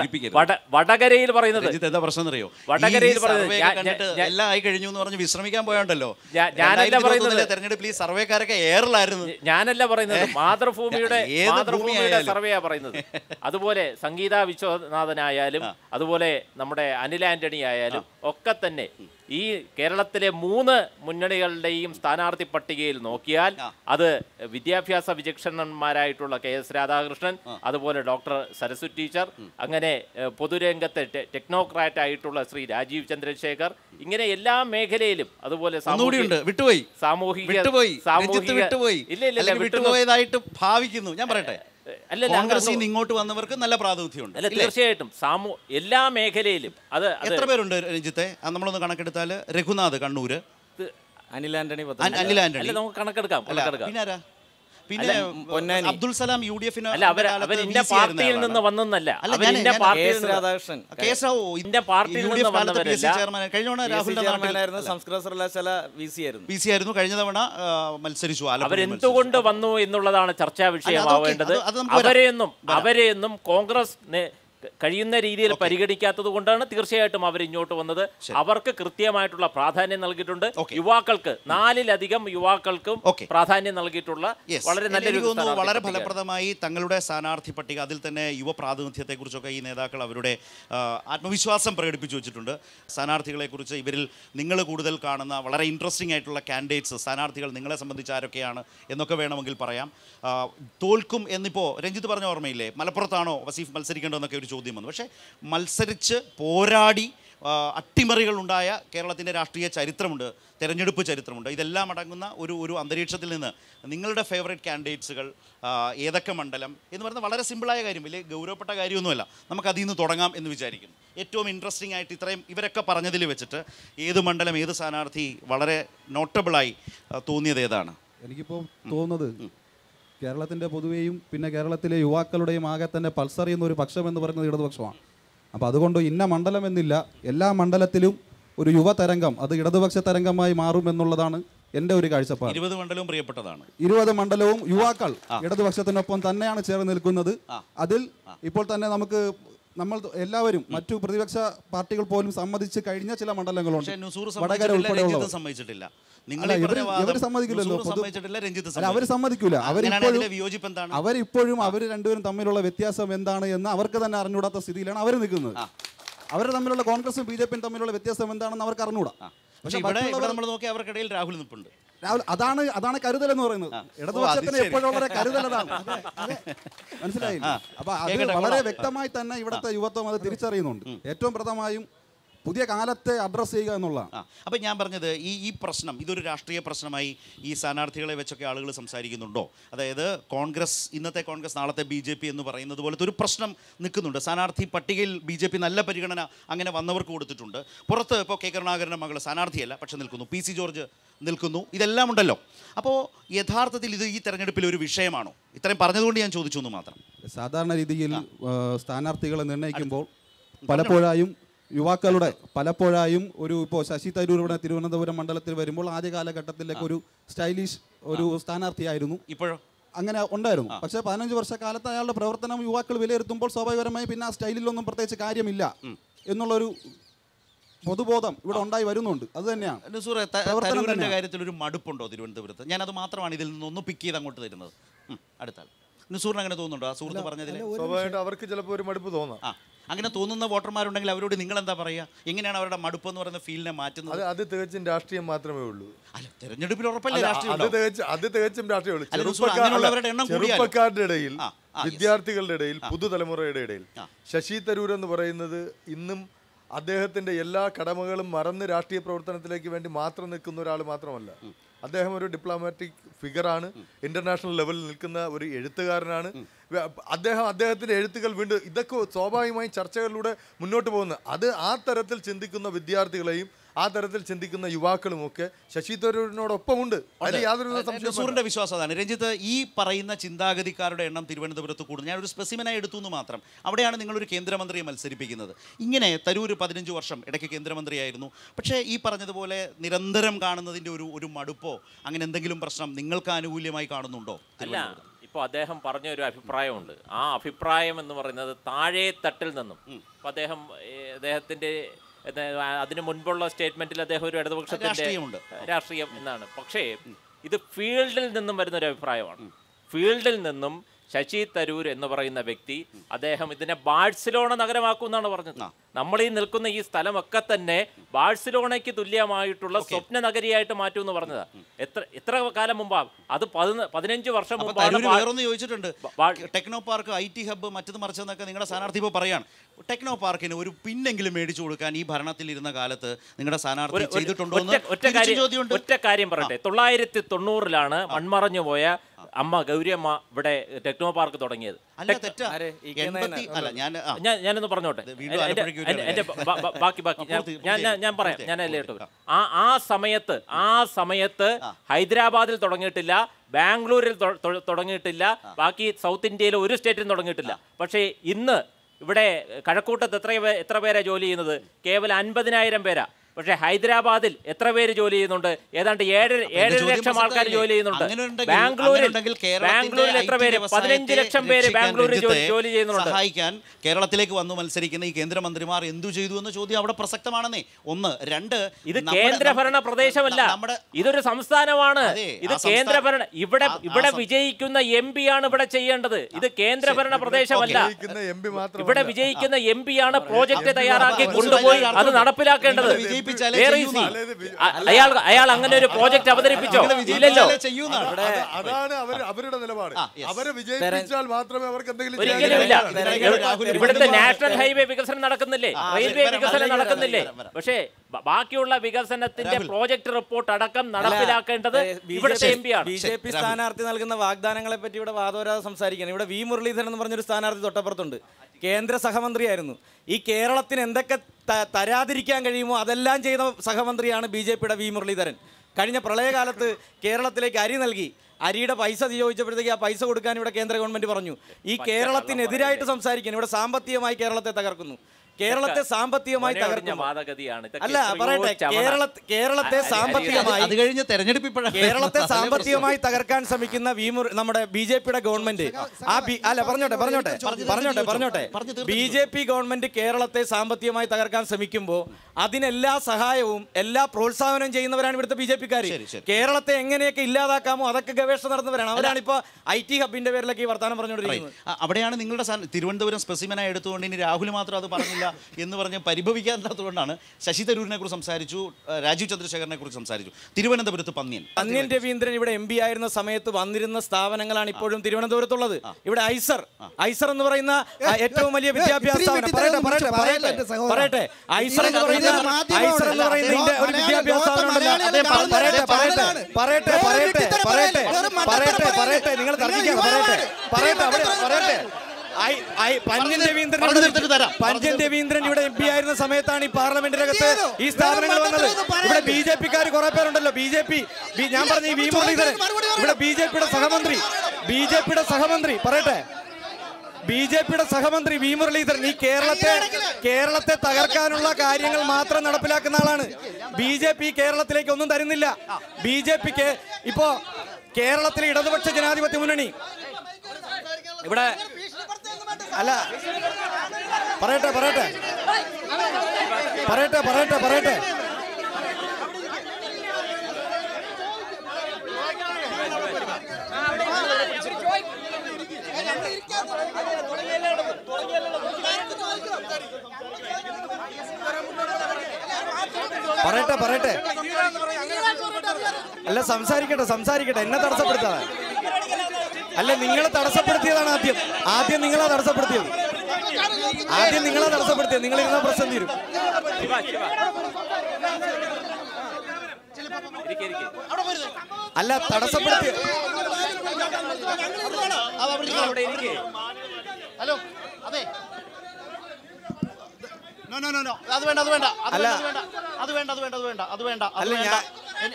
വടകരയിൽ പറയുന്നത് എന്താ പ്രശ്നം അറിയോ? വടകരയിൽ എല്ലാം ആയി കഴിഞ്ഞു എന്ന് പറഞ്ഞ് വിശ്രമിക്കാൻ പോയാണ്ടല്ലോ. ഞാനല്ല പറയുന്നത് തെരഞ്ഞെടുപ്പിൽ ഈ സർവേക്കാരൊക്കെ ഏറലായിരുന്നു. ഞാനല്ല പറയുന്നത്, മാതൃഭൂമിയുടെ മാതൃഭൂമിയുടെ സർവേയാ പറയുന്നത്. അതുപോലെ സംഗീത വിശ്വനാഥനായാലും അതുപോലെ നമ്മുടെ അനിൽ ആന്റണി ആയാലും ഒക്കെ തന്നെ ഈ കേരളത്തിലെ മൂന്ന് മുന്നണികളുടെയും സ്ഥാനാർത്ഥി പട്ടികയിൽ നോക്കിയാൽ അത് വിദ്യാഭ്യാസ വിചക്ഷണന്മാരായിട്ടുള്ള കെ എസ് രാധാകൃഷ്ണൻ, അതുപോലെ ഡോക്ടർ സരസ്വതി ടീച്ചർ, അങ്ങനെ പൊതുരംഗത്തെ ടെക്നോക്രാറ്റ് ആയിട്ടുള്ള ശ്രീ രാജീവ് ചന്ദ്രശേഖർ, ഇങ്ങനെ എല്ലാ മേഖലയിലും, അതുപോലെ വിട്ടുപോയി സാമൂഹിക വിട്ടുപോയി ഇല്ല ഇല്ല വിട്ടുപോയതായിട്ട് ഭാവിക്കുന്നു. ഞാൻ പറയട്ടെ, കോൺഗ്രസിൽ നിന്ന് ഇങ്ങോട്ട് വന്നവർക്ക് നല്ല പ്രാതിനിധ്യമുണ്ട്. അല്ല, തീർച്ചയായിട്ടും സാമൂ എല്ലാ മേഖലയിലും. അത് എത്ര പേരുണ്ട് രഞ്ജിത്തെ? നമ്മളൊന്ന് കണക്കെടുത്താൽ രഘുനാഥ് കണ്ണൂര്, അനിൽ ആന്റണി അനിൽ ആന്റണി നമുക്ക് കണക്കെടുക്കാം. പിന്നെ പിന്നെ അബ്ദുൽ സലാം യു ഡി എഫിന് അല്ല, അവർ അവർ ഇന്ന പാർട്ടിയിൽ നിന്ന് വന്നതല്ല. സംസ്കൃത സർവകലാശാല വി സി ആയിരുന്നു വി സി ആയിരുന്നു കഴിഞ്ഞ തവണ മത്സരിച്ചു. അവരെന്തുകൊണ്ട് വന്നു എന്നുള്ളതാണ് ചർച്ചാ വിഷയമാവേണ്ടത്. അവരെയൊന്നും അവരെയൊന്നും കോൺഗ്രസ് കഴിയുന്ന രീതിയിൽ പരിഗണിക്കാത്തത് കൊണ്ടാണ് തീർച്ചയായിട്ടും അവർ ഇങ്ങോട്ട് വന്നത്. അവർക്ക് കൃത്യമായിട്ടുള്ള പ്രാധാന്യം നൽകിയിട്ടുണ്ട്. യുവാക്കൾക്ക്, നാലിലധികം യുവാക്കൾക്കും പ്രാധാന്യം നൽകിയിട്ടുള്ള വളരെ നല്ലൊരു വളരെ ഫലപ്രദമായി തങ്ങളുടെ സ്ഥാനാർത്ഥി പട്ടിക, അതിൽ തന്നെ യുവ പ്രാതിനിധ്യത്തെക്കുറിച്ചൊക്കെ ഈ നേതാക്കൾ അവരുടെ ആത്മവിശ്വാസം പ്രകടിപ്പിച്ചു വെച്ചിട്ടുണ്ട്. സ്ഥാനാർത്ഥികളെക്കുറിച്ച് ഇവരിൽ നിങ്ങൾ കൂടുതൽ കാണുന്ന വളരെ ഇൻട്രസ്റ്റിംഗ് ആയിട്ടുള്ള കാൻഡിഡേറ്റ്സ്, സ്ഥാനാർത്ഥികൾ നിങ്ങളെ സംബന്ധിച്ച് ആരൊക്കെയാണ് എന്നൊക്കെ വേണമെങ്കിൽ പറയാം. തോൽക്കും എന്നിപ്പോൾ രഞ്ജിത്ത് പറഞ്ഞ ഓർമ്മയില്ലേ, മലപ്പുറത്താണോ വസീഫ് മത്സരിക്കേണ്ടതെന്നൊക്കെ ഒരു ചോദ്യം വന്നു. പക്ഷേ മത്സരിച്ച് പോരാടി അട്ടിമറികളുണ്ടായ കേരളത്തിൻ്റെ രാഷ്ട്രീയ ചരിത്രമുണ്ട്, തെരഞ്ഞെടുപ്പ് ചരിത്രമുണ്ട്. ഇതെല്ലാം അടങ്ങുന്ന ഒരു ഒരു അന്തരീക്ഷത്തിൽ നിന്ന് നിങ്ങളുടെ ഫേവറേറ്റ് കാൻഡിഡേറ്റ്സുകൾ ഏതൊക്കെ മണ്ഡലം എന്ന് പറയുന്നത് വളരെ സിമ്പിളായ കാര്യം, വലിയ ഗൗരവപ്പെട്ട കാര്യമൊന്നുമല്ല. നമുക്ക് അതിൽ നിന്ന് തുടങ്ങാം എന്ന് വിചാരിക്കുന്നു. ഏറ്റവും ഇൻട്രസ്റ്റിംഗ് ആയിട്ട് ഇത്രയും ഇവരൊക്കെ പറഞ്ഞതിൽ വെച്ചിട്ട് ഏത് മണ്ഡലം, ഏത് സ്ഥാനാർത്ഥി വളരെ നോട്ടബിളായി തോന്നിയത് ഏതാണ്? എനിക്കിപ്പോൾ തോന്നുന്നത് കേരളത്തിൻ്റെ പൊതുവെയും പിന്നെ കേരളത്തിലെ യുവാക്കളുടെയും ആകെ തന്നെ പൾസർ എന്നൊരു പക്ഷം എന്ന് പറയുന്നത് ഇടതുപക്ഷമാണ്. അപ്പോൾ അതുകൊണ്ട് ഇന്ന മണ്ഡലം എന്നില്ല, എല്ലാ മണ്ഡലത്തിലും ഒരു യുവതരംഗം, അത് ഇടതുപക്ഷ തരംഗമായി മാറുമെന്നുള്ളതാണ് എൻ്റെ ഒരു കാഴ്ചപ്പാട്. ഇരുപത് മണ്ഡലവും പ്രിയപ്പെട്ടതാണ്. ഇരുപത് മണ്ഡലവും യുവാക്കൾ ഇടതുപക്ഷത്തിനൊപ്പം തന്നെയാണ് ചേർന്ന് നിൽക്കുന്നത്. അതിൽ ഇപ്പോൾ തന്നെ നമുക്ക് നമ്മൾ എല്ലാവരും മറ്റു പ്രതിപക്ഷ പാർട്ടികൾ പോലും സമ്മതിച്ച് കഴിഞ്ഞ ചില മണ്ഡലങ്ങളുണ്ട്. വടകര ഉൾപ്പെടെയുള്ള സമ്മതിച്ചിട്ടില്ല. ഇവർ സമ്മതിക്കില്ലല്ലോ, അവർ സമ്മതിക്കൂല. അവരിപ്പോഴും അവരിപ്പോഴും അവർ രണ്ടുപേരും തമ്മിലുള്ള വ്യത്യാസം എന്താണ് എന്ന് അവർക്ക് തന്നെ അറിഞ്ഞൂടാത്ത സ്ഥിതിയിലാണ് അവർ നിൽക്കുന്നത്. അവർ തമ്മിലുള്ള കോൺഗ്രസും ബി ജെ പിയും തമ്മിലുള്ള വ്യത്യാസം എന്താണെന്ന് അവർക്ക് അറിഞ്ഞൂടാ. പക്ഷേ നമ്മൾ നോക്കി അവർക്കിടയിൽ രാഹുൽ നിൽപ്പുണ്ട്. രാഹുൽ അതാണ് അതാണ് കരുതൽ എന്ന് പറയുന്നത്. ഇടതുപക്ഷത്തിന് എപ്പോഴുള്ള കരുതൽ അതാണ്, മനസ്സിലായില്ല? അപ്പൊ അത് വളരെ വ്യക്തമായി തന്നെ ഇവിടുത്തെ യുവത്വം അത് തിരിച്ചറിയുന്നുണ്ട്. ഏറ്റവും പ്രധാനമായും പുതിയ കാലത്തെ അഡ്രസ്സ് ചെയ്യുക എന്നുള്ളതാണ്. അപ്പം ഞാൻ പറഞ്ഞത് ഈ ഈ പ്രശ്നം ഇതൊരു രാഷ്ട്രീയ പ്രശ്നമായി ഈ സ്ഥാനാർത്ഥികളെ വെച്ചൊക്കെ ആളുകൾ സംസാരിക്കുന്നുണ്ടോ? അതായത് കോൺഗ്രസ്, ഇന്നത്തെ കോൺഗ്രസ് നാളത്തെ ബി ജെ പി എന്ന് പറയുന്നത് പോലത്തെ ഒരു പ്രശ്നം നിൽക്കുന്നുണ്ട്. സ്ഥാനാർത്ഥി പട്ടികയിൽ ബി ജെ പി നല്ല പരിഗണന അങ്ങനെ വന്നവർക്ക് കൊടുത്തിട്ടുണ്ട്. പുറത്ത് ഇപ്പോൾ കെ കരുണാകരൻ്റെ മകൾ സ്ഥാനാർത്ഥിയല്ല, പക്ഷെ നിൽക്കുന്നു. പി സി ജോർജ് നിൽക്കുന്നു. ഇതെല്ലാം ഉണ്ടല്ലോ. അപ്പോൾ യഥാർത്ഥത്തിൽ ഇത് ഈ തെരഞ്ഞെടുപ്പിൽ ഒരു വിഷയമാണോ? ഇത്രയും പറഞ്ഞതുകൊണ്ട് ഞാൻ ചോദിച്ചു എന്ന് മാത്രം. സാധാരണ രീതിയിൽ സ്ഥാനാർത്ഥികളെ നിർണ്ണയിക്കുമ്പോൾ പലപ്പോഴായും യുവാക്കളുടെ പലപ്പോഴായും ഒരു ഇപ്പോൾ ശശി തരൂർ ഇവിടെ തിരുവനന്തപുരം മണ്ഡലത്തിൽ വരുമ്പോൾ ആദ്യ കാലഘട്ടത്തിലേക്ക് ഒരു സ്റ്റൈലിഷ് ഒരു സ്ഥാനാർത്ഥിയായിരുന്നു. ഇപ്പോഴോ അങ്ങനെ ഉണ്ടായിരുന്നു. പക്ഷേ പതിനഞ്ച് വർഷക്കാലത്ത് അയാളുടെ പ്രവർത്തനം യുവാക്കൾ വിലയിരുത്തുമ്പോൾ സ്വാഭാവികമായി പിന്നെ ആ സ്റ്റൈലിലൊന്നും പ്രത്യേകിച്ച് കാര്യമില്ല എന്നുള്ളൊരു പൊതുബോധം ഇവിടെ ഉണ്ടായി വരുന്നുണ്ട്. അത് തന്നെയാണ് തരൂരിന്റെ കാര്യത്തിൽ ഒരു മടുപ്പുണ്ടോ തിരുവനന്തപുരത്ത്? ഞാനത് മാത്രമാണ് ഇതിൽ നിന്ന് ഒന്ന് പിക്ക് ചെയ്ത് അങ്ങോട്ട് തരുന്നത്. അടുത്താൽ നസൂറിന് അങ്ങനെ തോന്നുന്നുണ്ടോ? ആ സുഹൃത്ത് പറഞ്ഞതിൽ സ്വാഭാവികമായിട്ട് അവർക്ക് ചിലപ്പോൾ ഒരു മടുപ്പ് തോന്നാം. ആ അങ്ങനെ തോന്നുന്ന വോട്ടർമാരുണ്ടെങ്കിൽ അവരോട് നിങ്ങൾ എന്താ പറയുക? എങ്ങനെയാണ് അവരുടെ മടുപ്പ് എന്ന് പറയുന്ന ഫീലിനെ മാറ്റുന്നത്? അത് തികച്ചും രാഷ്ട്രീയം മാത്രമേ ഉള്ളൂ. അല്ല, തെരഞ്ഞെടുപ്പിൽ ഉറപ്പല്ലേ രാഷ്ട്രീയം? അത് തികച്ചും അത് തികച്ചും രാഷ്ട്രീയമുള്ളൂ. എണ്ണം ചെറുപ്പക്കാരുടെ ഇടയിൽ, വിദ്യാർത്ഥികളുടെ ഇടയിൽ, പുതുതലമുറയുടെ ഇടയിൽ ശശി തരൂർ എന്ന് പറയുന്നത് ഇന്നും അദ്ദേഹത്തിന്റെ എല്ലാ കടമകളും മറന്ന് രാഷ്ട്രീയ പ്രവർത്തനത്തിലേക്ക് വേണ്ടി മാത്രം നിൽക്കുന്ന ഒരാൾ മാത്രമല്ല. അദ്ദേഹം ഒരു ഡിപ്ലോമാറ്റിക് ഫിഗറാണ്, ഇന്റർനാഷണൽ ലെവലിൽ നിൽക്കുന്ന ഒരു എഴുത്തുകാരനാണ്. അദ്ദേഹം അദ്ദേഹത്തിന്റെ എഴുത്തുകൾ വീണ്ടും ഇതൊക്കെ സ്വാഭാവികമായും ചർച്ചകളിലൂടെ മുന്നോട്ട് പോകുന്നത്. അത് ആ തരത്തിൽ ചിന്തിക്കുന്ന വിദ്യാർത്ഥികളെയും ആ തരത്തിൽ ചിന്തിക്കുന്ന യുവാക്കളുമൊക്കെ ശശി തരൂരിനോടൊപ്പമുണ്ട്. അതിൽ യാതൊരു നസൂറിന്റെ വിശ്വാസം അതാണ്. രഞ്ജിത്ത്, ഈ പറയുന്ന ചിന്താഗതിക്കാരുടെ എണ്ണം തിരുവനന്തപുരത്ത് കൂടുന്നു. ഞാനൊരു സ്പെസിമനായി എടുത്തു എന്ന് മാത്രം. അവിടെയാണ് നിങ്ങളൊരു കേന്ദ്രമന്ത്രിയെ മത്സരിപ്പിക്കുന്നത്. ഇങ്ങനെ തരൂർ പതിനഞ്ച് വർഷം ഇടയ്ക്ക് കേന്ദ്രമന്ത്രിയായിരുന്നു. പക്ഷേ ഈ പറഞ്ഞതുപോലെ നിരന്തരം കാണുന്നതിൻ്റെ ഒരു ഒരു മടുപ്പോ അങ്ങനെ എന്തെങ്കിലും പ്രശ്നം നിങ്ങൾക്ക് ആനുകൂല്യമായി കാണുന്നുണ്ടോ? അല്ല, ഇപ്പോൾ അദ്ദേഹം പറഞ്ഞ ഒരു അഭിപ്രായമുണ്ട്. ആ അഭിപ്രായം എന്ന് പറയുന്നത് താഴെ തട്ടിൽ നിന്നും. അപ്പോൾ അദ്ദേഹം അദ്ദേഹത്തിൻ്റെ അതിന് മുൻപുള്ള സ്റ്റേറ്റ്മെന്റിൽ അദ്ദേഹം ഒരു ഇടതുപക്ഷത്തിന്റെ രാഷ്ട്രീയം എന്നാണ്. പക്ഷേ ഇത് ഫീൽഡിൽ നിന്നും വരുന്ന ഒരു അഭിപ്രായമാണ്. ഫീൽഡിൽ നിന്നും ശശി തരൂർ എന്ന് പറയുന്ന വ്യക്തി അദ്ദേഹം ഇതിനെ ബാഴ്സലോണ നഗരമാക്കും എന്നാണ് പറഞ്ഞത്. നമ്മൾ ഈ നിൽക്കുന്ന ഈ സ്ഥലമൊക്കെ തന്നെ ബാഴ്സലോണയ്ക്ക് തുല്യമായിട്ടുള്ള സ്വപ്ന നഗരിയായിട്ട് മാറ്റും എന്ന് പറഞ്ഞത് എത്ര എത്ര കാലം മുമ്പാണ്? അത് പതിനഞ്ച് വർഷം മുമ്പാണ്. വേറൊന്ന് ചോദിച്ചിട്ടുണ്ട്, techno park, I T hub, മറ്റത് മറിച്ചതെന്നൊക്കെ നിങ്ങളുടെ സ്ഥാനാർത്ഥി ഇപ്പോൾ പറയാണ്. ടെക്നോ പാർക്കിന് ഒരു പിന്നെങ്കിലും മേടിച്ചു കൊടുക്കാൻ ഈ ഭരണത്തിൽ ഇരുന്ന കാലത്ത് നിങ്ങളുടെ സ്ഥാനാർത്ഥി ചെയ്തിട്ടുണ്ടോ? ഒറ്റ കാര്യം പറയട്ടെ, തൊള്ളായിരത്തി തൊണ്ണൂറിലാണ് മൺമറഞ്ഞു പോയ അമ്മ ഗൗരിയമ്മ ഇവിടെ ടെക്നോ പാർക്ക് തുടങ്ങിയത്. ഞാനൊന്ന് പറഞ്ഞോട്ടെ, എന്റെ ബാക്കി ബാക്കി ഞാൻ ഞാൻ പറയാം. ഞാൻ കേട്ടു. ആ ആ സമയത്ത് ആ സമയത്ത് ഹൈദരാബാദിൽ തുടങ്ങിയിട്ടില്ല, ബാംഗ്ലൂരിൽ തുടങ്ങിയിട്ടില്ല, ബാക്കി സൗത്ത് ഇന്ത്യയിലെ ഒരു സ്റ്റേറ്റിലും തുടങ്ങിയിട്ടില്ല. പക്ഷേ ഇന്ന് ഇവിടെ കഴക്കൂട്ടത്ത് എത്ര എത്ര പേരാ ജോലി ചെയ്യുന്നത്? കേവലം അൻപതിനായിരം പേരാ. പക്ഷേ ഹൈദരാബാദിൽ എത്ര പേര് ജോലി ചെയ്യുന്നുണ്ട്? ഏതാണ്ട് ഏഴ് ഏഴര ലക്ഷം ആൾക്കാർ ജോലി ചെയ്യുന്നുണ്ട്. ബാംഗ്ലൂരിൽ ബാംഗ്ലൂരിൽ എത്ര പേര്? പതിനഞ്ച് ലക്ഷം പേര് ബാംഗ്ലൂരിൽ ജോലി ചെയ്യുന്നുണ്ട്. സഹായിക്കാൻ കേരളത്തിലേക്ക് വന്ന് മത്സരിക്കുന്ന ഈ കേന്ദ്രമന്ത്രിമാർ എന്തു ചെയ്തു എന്ന ചോദ്യം അവിടെ പ്രസക്തമാണെന്നേ. ഒന്ന് രണ്ട്, ഇത് കേന്ദ്രഭരണ പ്രദേശമല്ല, ഇതൊരു സംസ്ഥാനമാണ്. ഇത് കേന്ദ്രഭരണ ഇവിടെ ഇവിടെ വിജയിക്കുന്ന എം പി ആണ് ഇവിടെ ചെയ്യേണ്ടത്. ഇത് കേന്ദ്രഭരണ പ്രദേശമല്ല. ഇവിടെ വിജയിക്കുന്ന എം പി ആണ് പ്രോജക്റ്റ് തയ്യാറാക്കി കൊണ്ടുപോയി അത് നടപ്പിലാക്കേണ്ടത്. അയാൾ അയാൾ അങ്ങനെ ഒരു പ്രോജക്റ്റ് അവതരിപ്പിച്ചോ? ഇല്ലല്ലോ. അതാണ് അവരുടെ നിലപാട്. അവരെ വിജയിപ്പിച്ചാൽ മാത്രമേ അവർക്ക് എന്തെങ്കിലും ഒരിക്കലുമില്ല. ഇവിടുത്തെ നാഷണൽ ഹൈവേ വികസനം നടക്കുന്നില്ലേ? റെയിൽവേ വികസനം നടക്കുന്നില്ലേ? പക്ഷേ ബാക്കിയുള്ള വികസനത്തിന്റെ പ്രോജക്ട് റിപ്പോർട്ട് അടക്കം നടപ്പിലാക്കേണ്ടത് ഇവിടുത്തെ എം പി ആണ്. ബി ജെ പി സ്ഥാനാർത്ഥി നൽകുന്ന വാഗ്ദാനങ്ങളെ പറ്റി ഇവിടെ വാദോരാതെ സംസാരിക്കാൻ ഇവിടെ വി മുരളീധരൻ എന്ന് പറഞ്ഞൊരു സ്ഥാനാർത്ഥി തൊട്ടപ്പുറത്തുണ്ട്. കേന്ദ്ര സഹമന്ത്രിയായിരുന്നു. ഈ കേരളത്തിന് എന്തൊക്കെ തരാതിരിക്കാൻ കഴിയുമോ അതെല്ലാം ചെയ്ത സഹമന്ത്രിയാണ് ബി ജെ പിയുടെ വി മുരളീധരൻ. കഴിഞ്ഞ പ്രളയകാലത്ത് കേരളത്തിലേക്ക് അരി നൽകി. അരിയുടെ പൈസ ചോദിച്ചപ്പോഴത്തേക്ക് ആ പൈസ കൊടുക്കാൻ ഇവിടെ കേന്ദ്ര ഗവൺമെന്റ് പറഞ്ഞു. ഈ കേരളത്തിനെതിരായിട്ട് സംസാരിക്കാൻ ഇവിടെ സാമ്പത്തികമായി കേരളത്തെ തകർക്കുന്നു. കേരളത്തെ സാമ്പത്തികമായി തകർക്കുന്ന അല്ല പറയട്ടെ കേരള കേരളത്തെ സാമ്പത്തികമായി കേരളത്തെ സാമ്പത്തികമായി തകർക്കാൻ ശ്രമിക്കുന്ന വി നമ്മുടെ ബി ജെ പിയുടെ ഗവൺമെന്റ് ആ ബി അല്ല പറഞ്ഞോട്ടെ പറഞ്ഞോട്ടെ പറഞ്ഞോട്ടെ പറഞ്ഞോട്ടെ ബി ജെ പി ഗവൺമെന്റ് കേരളത്തെ സാമ്പത്തികമായി തകർക്കാൻ ശ്രമിക്കുമ്പോൾ അതിനെല്ലാ സഹായവും എല്ലാ പ്രോത്സാഹനവും ചെയ്യുന്നവരാണ് ഇവിടുത്തെ ബി ജെ പിക്കാർ. കേരളത്തെ എങ്ങനെയൊക്കെ ഇല്ലാതാക്കാമോ അതൊക്കെ ഗവേഷണം നടത്തുന്നവരാണ്. അവരാണ് ഇപ്പോൾ ഐ ടി ഹബിന്റെ പേരിലൊക്കെ ഈ വർത്തമാനം പറഞ്ഞുകൊണ്ടിരിക്കുന്നത്. അവിടെയാണ് നിങ്ങളുടെ തിരുവനന്തപുരം സ്പെസിമനായി എടുത്തുകൊണ്ട് ഇനി രാഹുൽ മാത്രം അത് പറഞ്ഞില്ല എന്ന് പറഞ്ഞ് പരിഭവിക്കാത്തതുകൊണ്ടാണ് ശശി തരൂരിനെ കുറിച്ച് സംസാരിച്ചു, രാജീവ് ചന്ദ്രശേഖരനെ കുറിച്ച് സംസാരിച്ചു. തിരുവനന്തപുരത്ത് പന്ന്യൻ പന്ന്യൻ രവീന്ദ്രൻ ഇവിടെ എം പി ആയിരുന്ന സമയത്ത് വന്നിരുന്ന സ്ഥാപനങ്ങളാണ് ഇപ്പോഴും തിരുവനന്തപുരത്തുള്ളത്. ഇവിടെ ഐസർ ഐസർ എന്ന് പറയുന്ന ഏറ്റവും വലിയ വിദ്യാഭ്യാസ സ്ഥാപനം പറയട്ടെ ഐസർ എന്ന് പറയുന്ന ഐസർ എന്ന് പറയുന്ന ഒരു വിദ്യാഭ്യാസ സ്ഥാപനം പറയട്ടെ പറയട്ടെ പറയട്ടെ പറയട്ടെ പറയട്ടെ പറയട്ടെ പറയട്ടെ നിങ്ങൾ തർക്കിക്കാം പറയട്ടെ പറയട്ടെ അവിടെ പറയട്ടെ പന്ന്യൻ രവീന്ദ്രൻ പന്ന്യൻ രവീന്ദ്രൻ ഇവിടെ എം പി ആയിരുന്ന സമയത്താണ് ഈ പാർലമെന്റിനകത്ത് ഈ സ്ഥാപനങ്ങൾ വന്നത്. ഇവിടെ ബി ജെ പിക്കാർ കുറെ പേരുണ്ടല്ലോ. ബി ജെ പി ഞാൻ പറഞ്ഞ ഈ വി മുരളീധരൻ ഇവിടെ ബി ജെ പിയുടെ സഹമന്ത്രി ബി ജെ പിയുടെ സഹമന്ത്രി പറയട്ടെ ബി ജെ പിയുടെ സഹമന്ത്രി വി മുരളീധരൻ ഈ കേരളത്തെ കേരളത്തെ തകർക്കാനുള്ള കാര്യങ്ങൾ മാത്രം നടപ്പിലാക്കുന്ന ആളാണ്. ബി ജെ പി കേരളത്തിലേക്ക് ഒന്നും തരുന്നില്ല. ബി ജെ പിക്ക് ഇപ്പോ കേരളത്തിലെ ഇടതുപക്ഷ ജനാധിപത്യ മുന്നണി ഇവിടെ അല്ല പറയട്ടെ പറയട്ടെ പറയട്ടെ പറയട്ടെ പറയട്ടെ പറയട്ടെ പറയട്ടെ അല്ല സംസാരിക്കട്ടെ സംസാരിക്കട്ടെ എന്നെ തടസ്സപ്പെടുത്താതെ അല്ല നിങ്ങളെ തടസ്സപ്പെടുത്തിയതാണ് ആദ്യം ആദ്യം നിങ്ങളെ തടസ്സപ്പെടുത്തിയത് ആദ്യം നിങ്ങളെ തടസ്സപ്പെടുത്തിയത് നിങ്ങൾ ഇരുന്ന പ്രശ്നം തീരും. അല്ല തടസ്സപ്പെടുത്തിയ ഹലോ അതെ നോ നോ നോ നോ അത് വേണ്ട അത് വേണ്ട അല്ല അത് വേണ്ട അത് വേണ്ട അത് വേണ്ട അത് വേണ്ട അല്ല ഞാൻ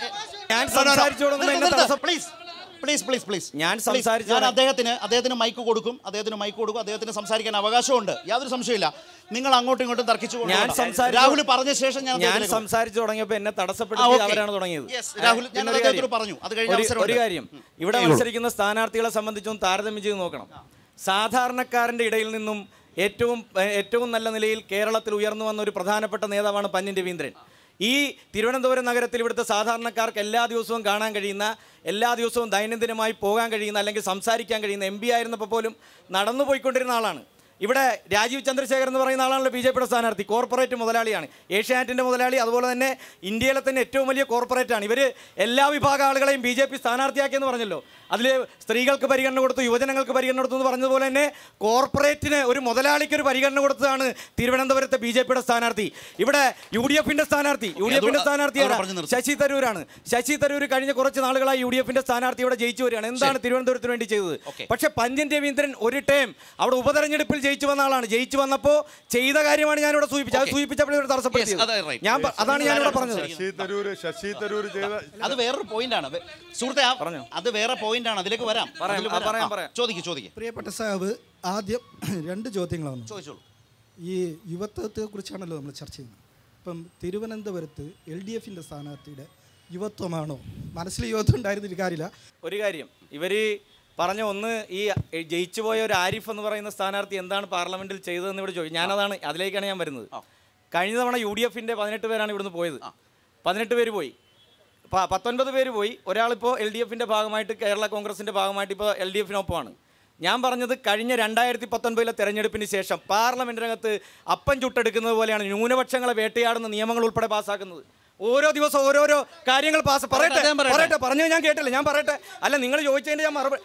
ഞാൻ സംസാരിച്ചോളൊന്നും എന്നെ തടസ്സം പ്ലീസ് പ്ലീസ് പ്ലീസ് പ്ലീസ് ഞാൻ സംസാരിച്ചു ഞാൻ അദ്ദേഹത്തിന് അദ്ദേഹത്തിന് മൈക്ക് കൊടുക്കും അദ്ദേഹത്തിന് മൈക്ക് കൊടുക്കും അദ്ദേഹത്തിന് സംസാരിക്കാൻ അവകാശമുണ്ട് യാതൊരു സംശയമില്ല. നിങ്ങൾ അങ്ങോട്ടും ഇങ്ങോട്ടും തർക്കിച്ചു ഞാൻ സംസാരിച്ചു രാഹുൽ പറഞ്ഞ ശേഷം ഞാൻ ഞാൻ സംസാരിച്ചു തുടങ്ങിയപ്പോൾ എന്നെ തടസ്സപ്പെടുത്തി അവരാണ് തുടങ്ങിയത്. രാഹുൽ ഞാൻ അദ്ദേഹത്തോട് പറഞ്ഞു അത് കഴിഞ്ഞ ഒരു കാര്യം ഇവിടെ മത്സരിക്കുന്ന സ്ഥാനാർത്ഥികളെ സംബന്ധിച്ചൊന്നും താരതമ്യം ചെയ്ത് നോക്കണം. സാധാരണക്കാരന്റെ ഇടയിൽ നിന്നും ഏറ്റവും ഏറ്റവും നല്ല നിലയിൽ കേരളത്തിൽ ഉയർന്നു വന്ന ഒരു പ്രധാനപ്പെട്ട നേതാവാണ് പന്ന്യൻ രവീന്ദ്രൻ. ഈ തിരുവനന്തപുരം നഗരത്തിൽ ഇവിടുത്തെ സാധാരണക്കാർക്ക് എല്ലാ ദിവസവും കാണാൻ കഴിയുന്ന എല്ലാ ദിവസവും ദൈനംദിനമായി പോകാൻ കഴിയുന്ന അല്ലെങ്കിൽ സംസാരിക്കാൻ കഴിയുന്ന എം പി ആയിരുന്നപ്പോൾ പോലും നടന്നു പോയിക്കൊണ്ടിരുന്ന ആളാണ്. ഇവിടെ രാജീവ് ചന്ദ്രശേഖർ എന്ന് പറയുന്ന ആളാണല്ലോ ബി ജെ പിയുടെ സ്ഥാനാർത്ഥി. കോർപ്പറേറ്റ് മുതലാളിയാണ്, ഏഷ്യാനെറ്റിൻ്റെ മുതലാളി, അതുപോലെ തന്നെ ഇന്ത്യയിലെ തന്നെ ഏറ്റവും വലിയ കോർപ്പറേറ്റാണ്. ഇവർ എല്ലാ വിഭാഗം ആളുകളെയും ബി ജെ പി സ്ഥാനാർത്ഥിയാക്കിയെന്ന് പറഞ്ഞല്ലോ. അതിൽ സ്ത്രീകൾക്ക് പരിഗണന കൊടുത്തു, യുവജനങ്ങൾക്ക് പരിഗണന കൊടുത്തു എന്ന് പറഞ്ഞതുപോലെ തന്നെ കോർപ്പറേറ്റിന് ഒരു മുതലാളിക്ക് ഒരു പരിഗണന കൊടുത്തതാണ് തിരുവനന്തപുരത്തെ ബി ജെ പിയുടെ സ്ഥാനാർത്ഥി. ഇവിടെ യു ഡി എഫിൻ്റെ സ്ഥാനാർത്ഥി യു ഡി എഫിൻ്റെ സ്ഥാനാർത്ഥി ശശി തരൂരാണ്. ശശി തരൂർ കഴിഞ്ഞ കുറച്ച് നാളുകളായി യു ഡി എഫിൻ്റെ സ്ഥാനാർത്ഥി ഇവിടെ ജയിച്ചു വരികയാണ്. എന്താണ് തിരുവനന്തപുരത്തിന് വേണ്ടി ചെയ്തത്? പക്ഷേ പന്ന്യൻ രവീന്ദ്രൻ ഒരു ടൈം അവിടെ ഉപതെരഞ്ഞെടുപ്പിൽ ജയിച്ചു വന്ന ആളാണ്. ജയിച്ചു വന്നപ്പോൾ ചെയ്ത കാര്യമാണ് ഞാനിവിടെ സൂചിപ്പിച്ചത്. അത് സൂചിപ്പിച്ചപ്പോൾ ഇവർ തടസ്സപ്പെടുത്തിയത്. ഞാൻ അതാണ് ഞാനിവിടെ പറഞ്ഞത്. ശശി തരൂർ ശശി തരൂർ ചെയ്ത അത് വേറൊരു പോയിന്റാണ് സുഹൃത്തെ, അത് വേറെ പോയിന്റാണ്, അതിലേക്ക് വരാം. ചോദിക്കും ചോദിക്കും പ്രിയപ്പെട്ട സാഹബ്, ആദ്യം രണ്ട് ചോദ്യങ്ങളാണ് ചോദിച്ചോളൂ. ഈ യുവത്വത്തെ കുറിച്ചാണല്ലോ നമ്മൾ ചർച്ച ചെയ്യുന്നത്. ഇപ്പം തിരുവനന്തപുരത്ത് എൽ ഡി എഫിൻ്റെ സ്ഥാനാർത്ഥിയുടെ യുവത്വമാണോ? മനസ്സിൽ യുവത്വം ഉണ്ടായിരുന്നില്ല കാര്യമില്ല. ഒരു കാര്യം ഇവര് പറഞ്ഞ ഒന്ന്, ഈ ജയിച്ചു പോയ ഒരു ആരിഫ് എന്ന് പറയുന്ന സ്ഥാനാർത്ഥി എന്താണ് പാർലമെന്റിൽ ചെയ്തതെന്ന് ഇവിടെ ചോദിച്ചു. ഞാനതാണ് അതിലേക്കാണ് ഞാൻ വരുന്നത്. കഴിഞ്ഞ തവണ യു ഡി എഫിൻ്റെ പതിനെട്ട് പേരാണ് ഇവിടുന്ന് പോയത്. പതിനെട്ട് പേര് പോയി, പത്തൊൻപത് പേര് പോയി. ഒരാളിപ്പോൾ എൽ ഡി എഫിൻ്റെ ഭാഗമായിട്ട് കേരള കോൺഗ്രസിൻ്റെ ഭാഗമായിട്ട് ഇപ്പോൾ എൽ ഡി എഫിനൊപ്പമാണ്. ഞാൻ പറഞ്ഞത് കഴിഞ്ഞ രണ്ടായിരത്തി പത്തൊൻപതിലെ തെരഞ്ഞെടുപ്പിന് ശേഷം പാർലമെൻറ്റിനകത്ത് അപ്പം ചുട്ടെടുക്കുന്നത് പോലെയാണ് ന്യൂനപക്ഷങ്ങളെ വേട്ടയാടുന്ന നിയമങ്ങൾ ഉൾപ്പെടെ പാസ്സാക്കുന്നത്. ഓരോ ദിവസം ഓരോരോ കാര്യങ്ങൾ പാസ് പറയട്ടെ പറയട്ടെ പറഞ്ഞു ഞാൻ കേട്ടില്ല. ഞാൻ പറയട്ടെ അല്ല നിങ്ങൾ ചോദിച്ചതിന്റെ ഞാൻ മറുപടി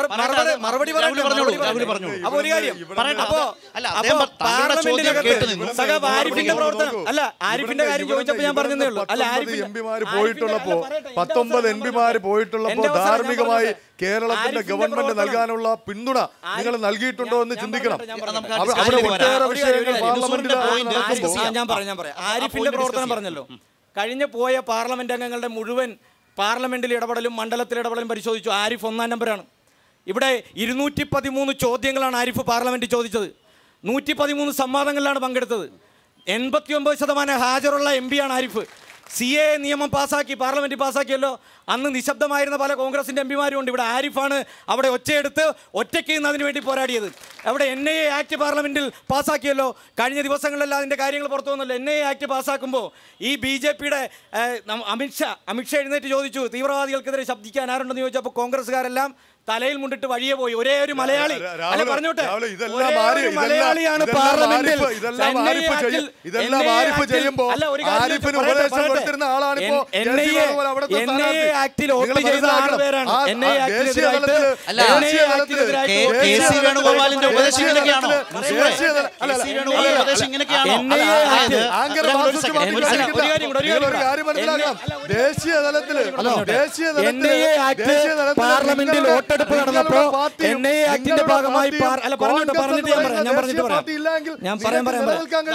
മറുപടി പറഞ്ഞു. അപ്പൊ ഒരു കാര്യം അപ്പോ സഖാബ് ആരിഫിന്റെ പ്രവർത്തനം അല്ല ആരിഫിന്റെ കാര്യം ചോദിച്ചപ്പോ ഞാൻ പറഞ്ഞതേ ഉള്ളൂ. അല്ല ആരിഫ് എംപിമാര് പോയിട്ടുള്ളപ്പോ പത്തൊമ്പത് എംപിമാര് പോയിട്ടുള്ളപ്പോ ധാർമ്മികമായി കേരളത്തിന്റെ ഗവൺമെന്റ് നൽകാനുള്ള പിന്തുണ നിങ്ങൾ നൽകിയിട്ടുണ്ടോ എന്ന് ചിന്തിക്കണം. അവിടെ ഒട്ടേറെ വിഷയങ്ങൾ പാർലമെന്റിൽ ഞാൻ പറയാം ഞാൻ പറയാം ആരിഫിന്റെ പ്രവർത്തനം പറഞ്ഞല്ലോ. കഴിഞ്ഞ പോയ പാർലമെന്റ് അംഗങ്ങളുടെ മുഴുവൻ പാർലമെന്റിൽ ഇടപെടലും മണ്ഡലത്തിൽ ഇടപെടലും പരിശോധിച്ചു. ആരിഫ് ഒന്നാം നമ്പറാണ്. ഇവിടെ ഇരുന്നൂറ്റി പതിമൂന്ന് ചോദ്യങ്ങളാണ് ആരിഫ് പാർലമെന്റിൽ ചോദിച്ചത്. നൂറ്റി പതിമൂന്ന് സംവാദങ്ങളിലാണ് പങ്കെടുത്തത്. എൺപത്തി ഒമ്പത് ശതമാനം ഹാജറുള്ള എം പിയാണ് ആരിഫ്. സി എ നിയമം പാസ്സാക്കി പാർലമെൻറ്റിൽ പാസ്സാക്കിയല്ലോ. അന്ന് നിശബ്ദമായിരുന്ന പല കോൺഗ്രസിൻ്റെ എം പിമാരും ഉണ്ട്. ഇവിടെ ആരിഫാണ് അവിടെ ഒച്ചയെടുത്ത് ഒറ്റയ്ക്ക് നിന്ന് അതിന് വേണ്ടി പോരാടിയത്. അവിടെ എൻ ഐ എ ആക്ട് പാർലമെൻറ്റിൽ പാസ്സാക്കിയല്ലോ. കഴിഞ്ഞ ദിവസങ്ങളിലെല്ലാം അതിൻ്റെ കാര്യങ്ങൾ പുറത്തു വന്നല്ലോ. എൻ ഐ എ ആക്ട് പാസ്സാക്കുമ്പോൾ ഈ ബി ജെ പിയുടെ അമിത്ഷാ അമിത്ഷാ എഴുന്നേറ്റ് ചോദിച്ചു തീവ്രവാദികൾക്കെതിരെ ശബ്ദിക്കാൻ ആരുണ്ടെന്ന് ചോദിച്ചപ്പോൾ കോൺഗ്രസ്സുകാരെല്ലാം തലയിൽ മുണ്ടിട്ട് വഴിയെ പോയി. ഒരേ ഒരു മലയാളി അല്ല പറഞ്ഞോട്ടെ മലയാളിയാണ് പാർലമെന്റിൽ ആക്ടിൽ വോട്ട് ചെയ്ത ആറ് പേരാണ്. എൻ ഐ പാർലമെന്റിൽ വോട്ട് വോട്ടെടുപ്പ് നടന്നപ്പോ എൻ ഐ എ ആക്ടിന്റെ ഭാഗമായി അല്ല പറഞ്ഞിട്ട് പറഞ്ഞിട്ട് ഞാൻ പറയാം ഞാൻ പറഞ്ഞിട്ട് പറയാം ഞാൻ പറയാൻ പറയാൻ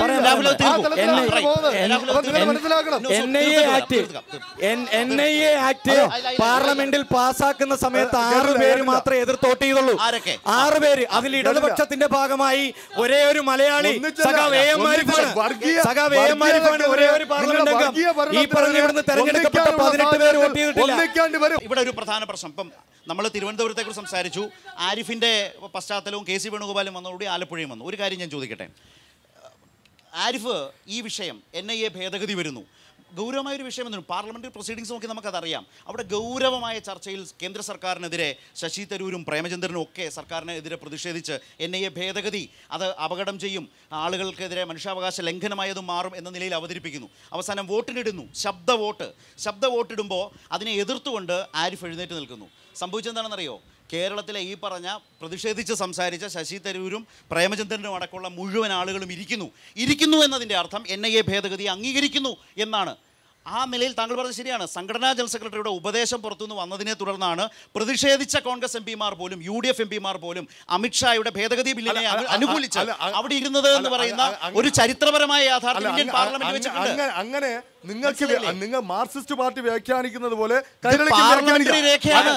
N I A act N I A act പാർലമെന്റിൽ പാസ്സാക്കുന്ന സമയത്ത് ആറ് പേര് മാത്രമേ എതിർത്ത് വോട്ട് ചെയ്തുള്ളൂ. ആറ് പേര്. അതിൽ ഇടതുപക്ഷത്തിന്റെ ഭാഗമായി ഒരേ ഒരു മലയാളി സഖാവ് എ എം ആരിഫാണ്. സഖാവ് എ എം ആരിഫാണ് ഒരേ ഒരു പാർലമെന്റ് അംഗം. ഈ പറഞ്ഞ ഇവിടുന്ന് തെരഞ്ഞെടുക്കപ്പെട്ട പതിനെട്ട് പേര് വോട്ട് ചെയ്തിട്ടില്ല. ഇവിടെ ഒരു പ്രധാന പ്രശ്നം, ഇപ്പം നമ്മൾ തിരുവനന്തപുരത്തെ കുറിച്ച് സംസാരിച്ചു, ആരിഫിന്റെ പശ്ചാത്തലവും കെ സി വേണുഗോപാലും വന്നതോടെ ആലപ്പുഴയും വന്നു. ഒരു കാര്യം ഞാൻ ചോദിക്കട്ടെ, ആരിഫ് ഈ വിഷയം എൻ ഐ എ ഭേദഗതി വരുന്നു, ഗൗരവമായൊരു വിഷയം എന്താണ്? പാർലമെന്ററി പ്രൊസീഡിങ്സ് നോക്കി നമുക്കതറിയാം. അവിടെ ഗൗരവമായ ചർച്ചയിൽ കേന്ദ്ര സർക്കാരിനെതിരെ ശശി തരൂരും പ്രേമചന്ദ്രനും ഒക്കെ സർക്കാരിനെതിരെ പ്രതിഷേധിച്ച് എൻ ഐ എ ഭേദഗതി അത് അപകടം ചെയ്യും, ആളുകൾക്കെതിരെ മനുഷ്യാവകാശ ലംഘനമായതും മാറും എന്ന നിലയിൽ അവതരിപ്പിക്കുന്നു. അവസാനം വോട്ടിനിടുന്നു, ശബ്ദ വോട്ട്. ശബ്ദ വോട്ടിടുമ്പോൾ അതിനെ എതിർത്തുകൊണ്ട് ആരിഫ് എഴുന്നേറ്റ് നിൽക്കുന്നു. സംഭവിച്ചെന്താണെന്നറിയോ? കേരളത്തിലെ ഈ പറഞ്ഞ പ്രതിഷേധിച്ച് സംസാരിച്ച ശശി തരൂരും പ്രേമചന്ദ്രനും അടക്കമുള്ള മുഴുവൻ ആളുകളും ഇരിക്കുന്നു ഇരിക്കുന്നു എന്നതിൻ്റെ അർത്ഥം എൻ ഐ എ ഭേദഗതി അംഗീകരിക്കുന്നു എന്നാണ്. ആ നിലയിൽ താങ്കൾ പറഞ്ഞത് ശരിയാണ്. സംഘടനാ ജനറൽ സെക്രട്ടറിയുടെ ഉപദേശം പുറത്തുനിന്ന് വന്നതിനെ തുടർന്നാണ് പ്രതിഷേധിച്ച കോൺഗ്രസ് എം പിമാർ പോലും യു ഡി എഫ് എം പിമാർ പോലും അമിത്ഷായുടെ ഭേദഗതി ബില്ലിനെ അനുകൂലിച്ച് അവിടെ ഇരുന്നത് എന്ന് പറയുന്ന ഒരു ചരിത്രപരമായ യാഥാർത്ഥ്യം ഇന്ത്യൻ പാർലമെന്റ് വെച്ചിട്ടുണ്ട്. അങ്ങനെ നിങ്ങൾക്ക് നിങ്ങൾ മാർക്സിസ്റ്റ് പാർട്ടി വ്യാഖ്യാനിക്കുന്നത് പോലെ പാർലമെന്ററി രേഖയാണ്.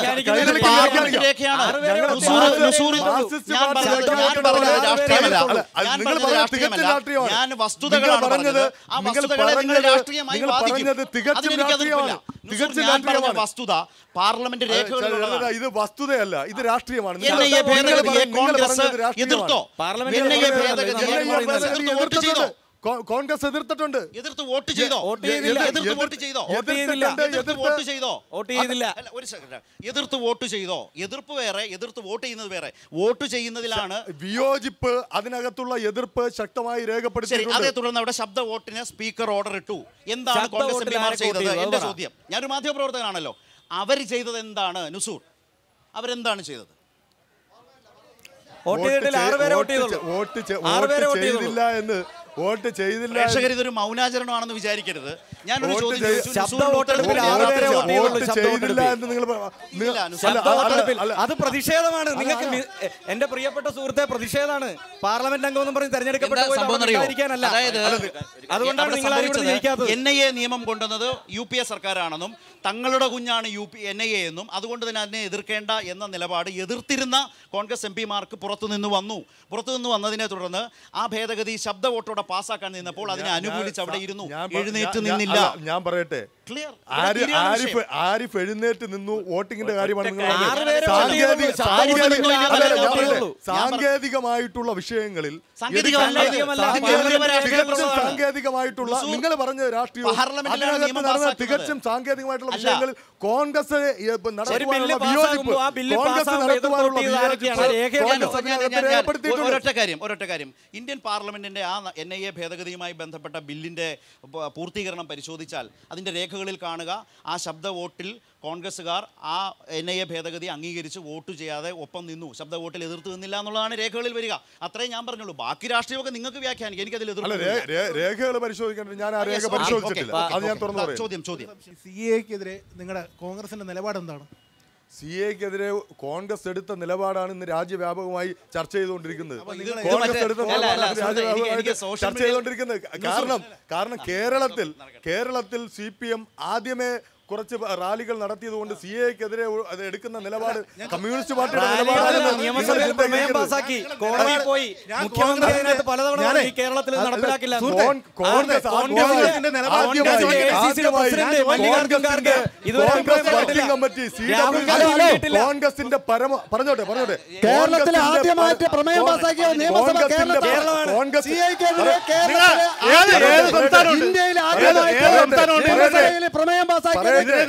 ഞാൻ വസ്തുതകളാണ് പറഞ്ഞത്. ആ വസ്തുതകളെ നിങ്ങൾ രാഷ്ട്രീയമായി ബാധിക്കും. വസ്തുത പാർലമെന്റ് രേഖകളിലുള്ള ഇത് വസ്തുതയല്ല, ഇത് രാഷ്ട്രീയമാണ്. എതിർത്തോ? കോൺഗ്രസ് എതിർത്തിട്ടുണ്ട്. എതിർത്ത് വോട്ട് ചെയ്തോ? എതിർത്ത് വോട്ട് ചെയ്തോ? എതിർത്ത് വോട്ട് ചെയ്തോ? വോട്ട് ചെയ്തില്ല. ഒരു സെക്കൻഡ്. എതിർത്ത് വോട്ട് ചെയ്തോ? എതിർപ്പ് വേറെ, എതിർത്ത് വോട്ട് ചെയ്യുന്നത് വേറെ. വോട്ട് ചെയ്യുന്നതിലാണ് വിയോജിപ്പ്, അതിനകത്തുള്ള എതിർപ്പ് ശക്തമായി രേഖപ്പെടുത്തി. അതേ തുടർന്ന് അവിടെ ശബ്ദ വോട്ടിന് സ്പീക്കർ ഓർഡർ ഇട്ടു. എന്താണ് കോൺഗ്രസ് എംപിമാർ ചെയ്തത്? എന്റെ ചോദ്യം. ഞാനൊരു മാധ്യമപ്രവർത്തകനാണല്ലോ. അവർ ചെയ്തത് എന്താണ് നുസൂർ? അവരെന്താണ് ചെയ്തത്? വോട്ട് ചെയ്തില്ല എന്ന് വോട്ട് ചെയ്തില്ല. പ്രേക്ഷകർ ഇതൊരു മൗനാചരണമാണെന്ന് വിചാരിക്കരുത്. ഞാനൊരു ചോദ്യം, അത് പ്രതിഷേധമാണ്. നിങ്ങൾക്ക് എന്റെ പ്രിയപ്പെട്ട സുഹൃത്തെ പ്രതിഷേധമാണ്. പാർലമെന്റ് അംഗം എന്ന് പറഞ്ഞ് തെരഞ്ഞെടുക്കപ്പെട്ട അതുകൊണ്ടാണ് എൻ ഐ എ നിയമം കൊണ്ടുവന്നത് യു പി എ സർക്കാരാണെന്നും തങ്ങളുടെ കുഞ്ഞാണ് U P N I A എന്നും അതുകൊണ്ട് തന്നെ അതിനെ എതിർക്കേണ്ട എന്ന നിലപാട് എതിർത്തിരുന്ന കോൺഗ്രസ് എം പിമാർക്ക് പുറത്തുനിന്ന് വന്നു. പുറത്തുനിന്ന് വന്നതിനെ തുടർന്ന് ആ ഭേദഗതി ശബ്ദ വോട്ടോടെ പാസ്സാക്കാൻ നിന്നപ്പോൾ അതിനെ അനുകൂലിച്ച് അവിടെ ഇരുന്നു, എഴുന്നേറ്റ് നിന്നില്ല. ഞാൻ പറയട്ടെ, ആരിഫ് എഴുന്നേറ്റ് നിന്നു. വോട്ടിങ്ങിന്റെ കാര്യമാണ് സാങ്കേതികമായിട്ടുള്ള വിഷയങ്ങളിൽ സാങ്കേതികമായിട്ടുള്ള നിങ്ങൾ പറഞ്ഞ രാഷ്ട്രീയ തികച്ചും സാങ്കേതികമായിട്ടുള്ള വിഷയങ്ങളിൽ കോൺഗ്രസ് നടത്തുവാനുള്ള വിയോജിപ്പ്, കോൺഗ്രസ് നടത്തുവാനുള്ള ഒരൊറ്റ കാര്യം ഒരൊറ്റ കാര്യം ഇന്ത്യൻ പാർലമെന്റിന്റെ ആ എൻ ഐ എ ഭേദഗതിയുമായി ബന്ധപ്പെട്ട ബില്ലിന്റെ പൂർത്തീകരണം പരിശോധിച്ചാൽ അതിന്റെ രേഖകളിൽ കാണുക, ആ ശബ്ദ വോട്ടിൽ കോൺഗ്രസ്സുകാർ ആ എൻ ഐ എ ഭേദഗതി അംഗീകരിച്ച് വോട്ട് ചെയ്യാതെ ഒപ്പം നിന്നു, ശബ്ദ വോട്ടിൽ എതിർത്ത് നിന്നില്ല എന്നുള്ളതാണ് രേഖകളിൽ വരിക. അത്രേ ഞാൻ പറഞ്ഞുള്ളൂ. ബാക്കി രാഷ്ട്രീയമൊക്കെ നിങ്ങൾക്ക് വ്യാഖ്യാനിക്കും, എനിക്കതിൽ രേഖകൾ പരിശോധിക്കേണ്ടത്. ഞാൻ ആ രേഖ പരിശോധിച്ചിട്ടില്ല. അത് ഞാൻ തുറന്നു പറയാം. ചോദ്യം ചോദ്യം സി എക്കെതിരെ നിങ്ങളുടെ കോൺഗ്രസിന്റെ നിലപാട് എന്താണ്? സി എക്കെതിരെ കോൺഗ്രസ് എടുത്ത നിലപാടാണ് ഇന്ന് രാജ്യവ്യാപകമായി ചർച്ച ചെയ്തുകൊണ്ടിരിക്കുന്നത്. ചർച്ച ചെയ്തുകൊണ്ടിരിക്കുന്നത് കാരണം കാരണം കേരളത്തിൽ കേരളത്തിൽ സി പി എം ആദ്യമേ കുറച്ച് റാലികൾ നടത്തിയത് കൊണ്ട് സി എക്കെതിരെ എടുക്കുന്ന നിലപാട് കമ്മ്യൂണിസ്റ്റ് പാർട്ടിയുടെ കോൺഗ്രസിന്റെ പരമ പറഞ്ഞോട്ടെ പറഞ്ഞോട്ടെ കേരളത്തിലെ ആദ്യമായിട്ട് പ്രമേയം പാസാക്കിയ നിയമസഭ കോൺഗ്രസ് ഇന്ത്യയിൽ ആദ്യമായിട്ട് പ്രമേയം പാസാക്കിയ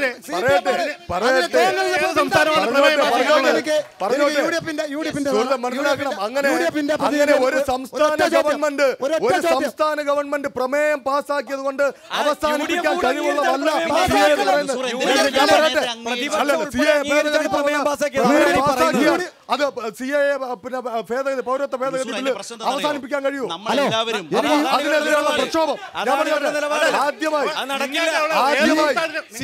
അങ്ങനെ ഒരു സംസ്ഥാന ഗവൺമെന്റ് ഒരു സംസ്ഥാന ഗവൺമെന്റ് പ്രമേയം പാസാക്കിയത് കൊണ്ട് അവസാനിപ്പിക്കാൻ കഴിവുള്ളതല്ല. അത് സി എ പിന്നെ ഭേദഗതി പൗരത്വ ഭേദഗതി ബില്ല് അവസാനിപ്പിക്കാൻ കഴിയൂ? നമ്മളെല്ലാവരും അതിനെതിരെയുള്ള പ്രക്ഷോഭം ആദ്യമായി ആദ്യമായി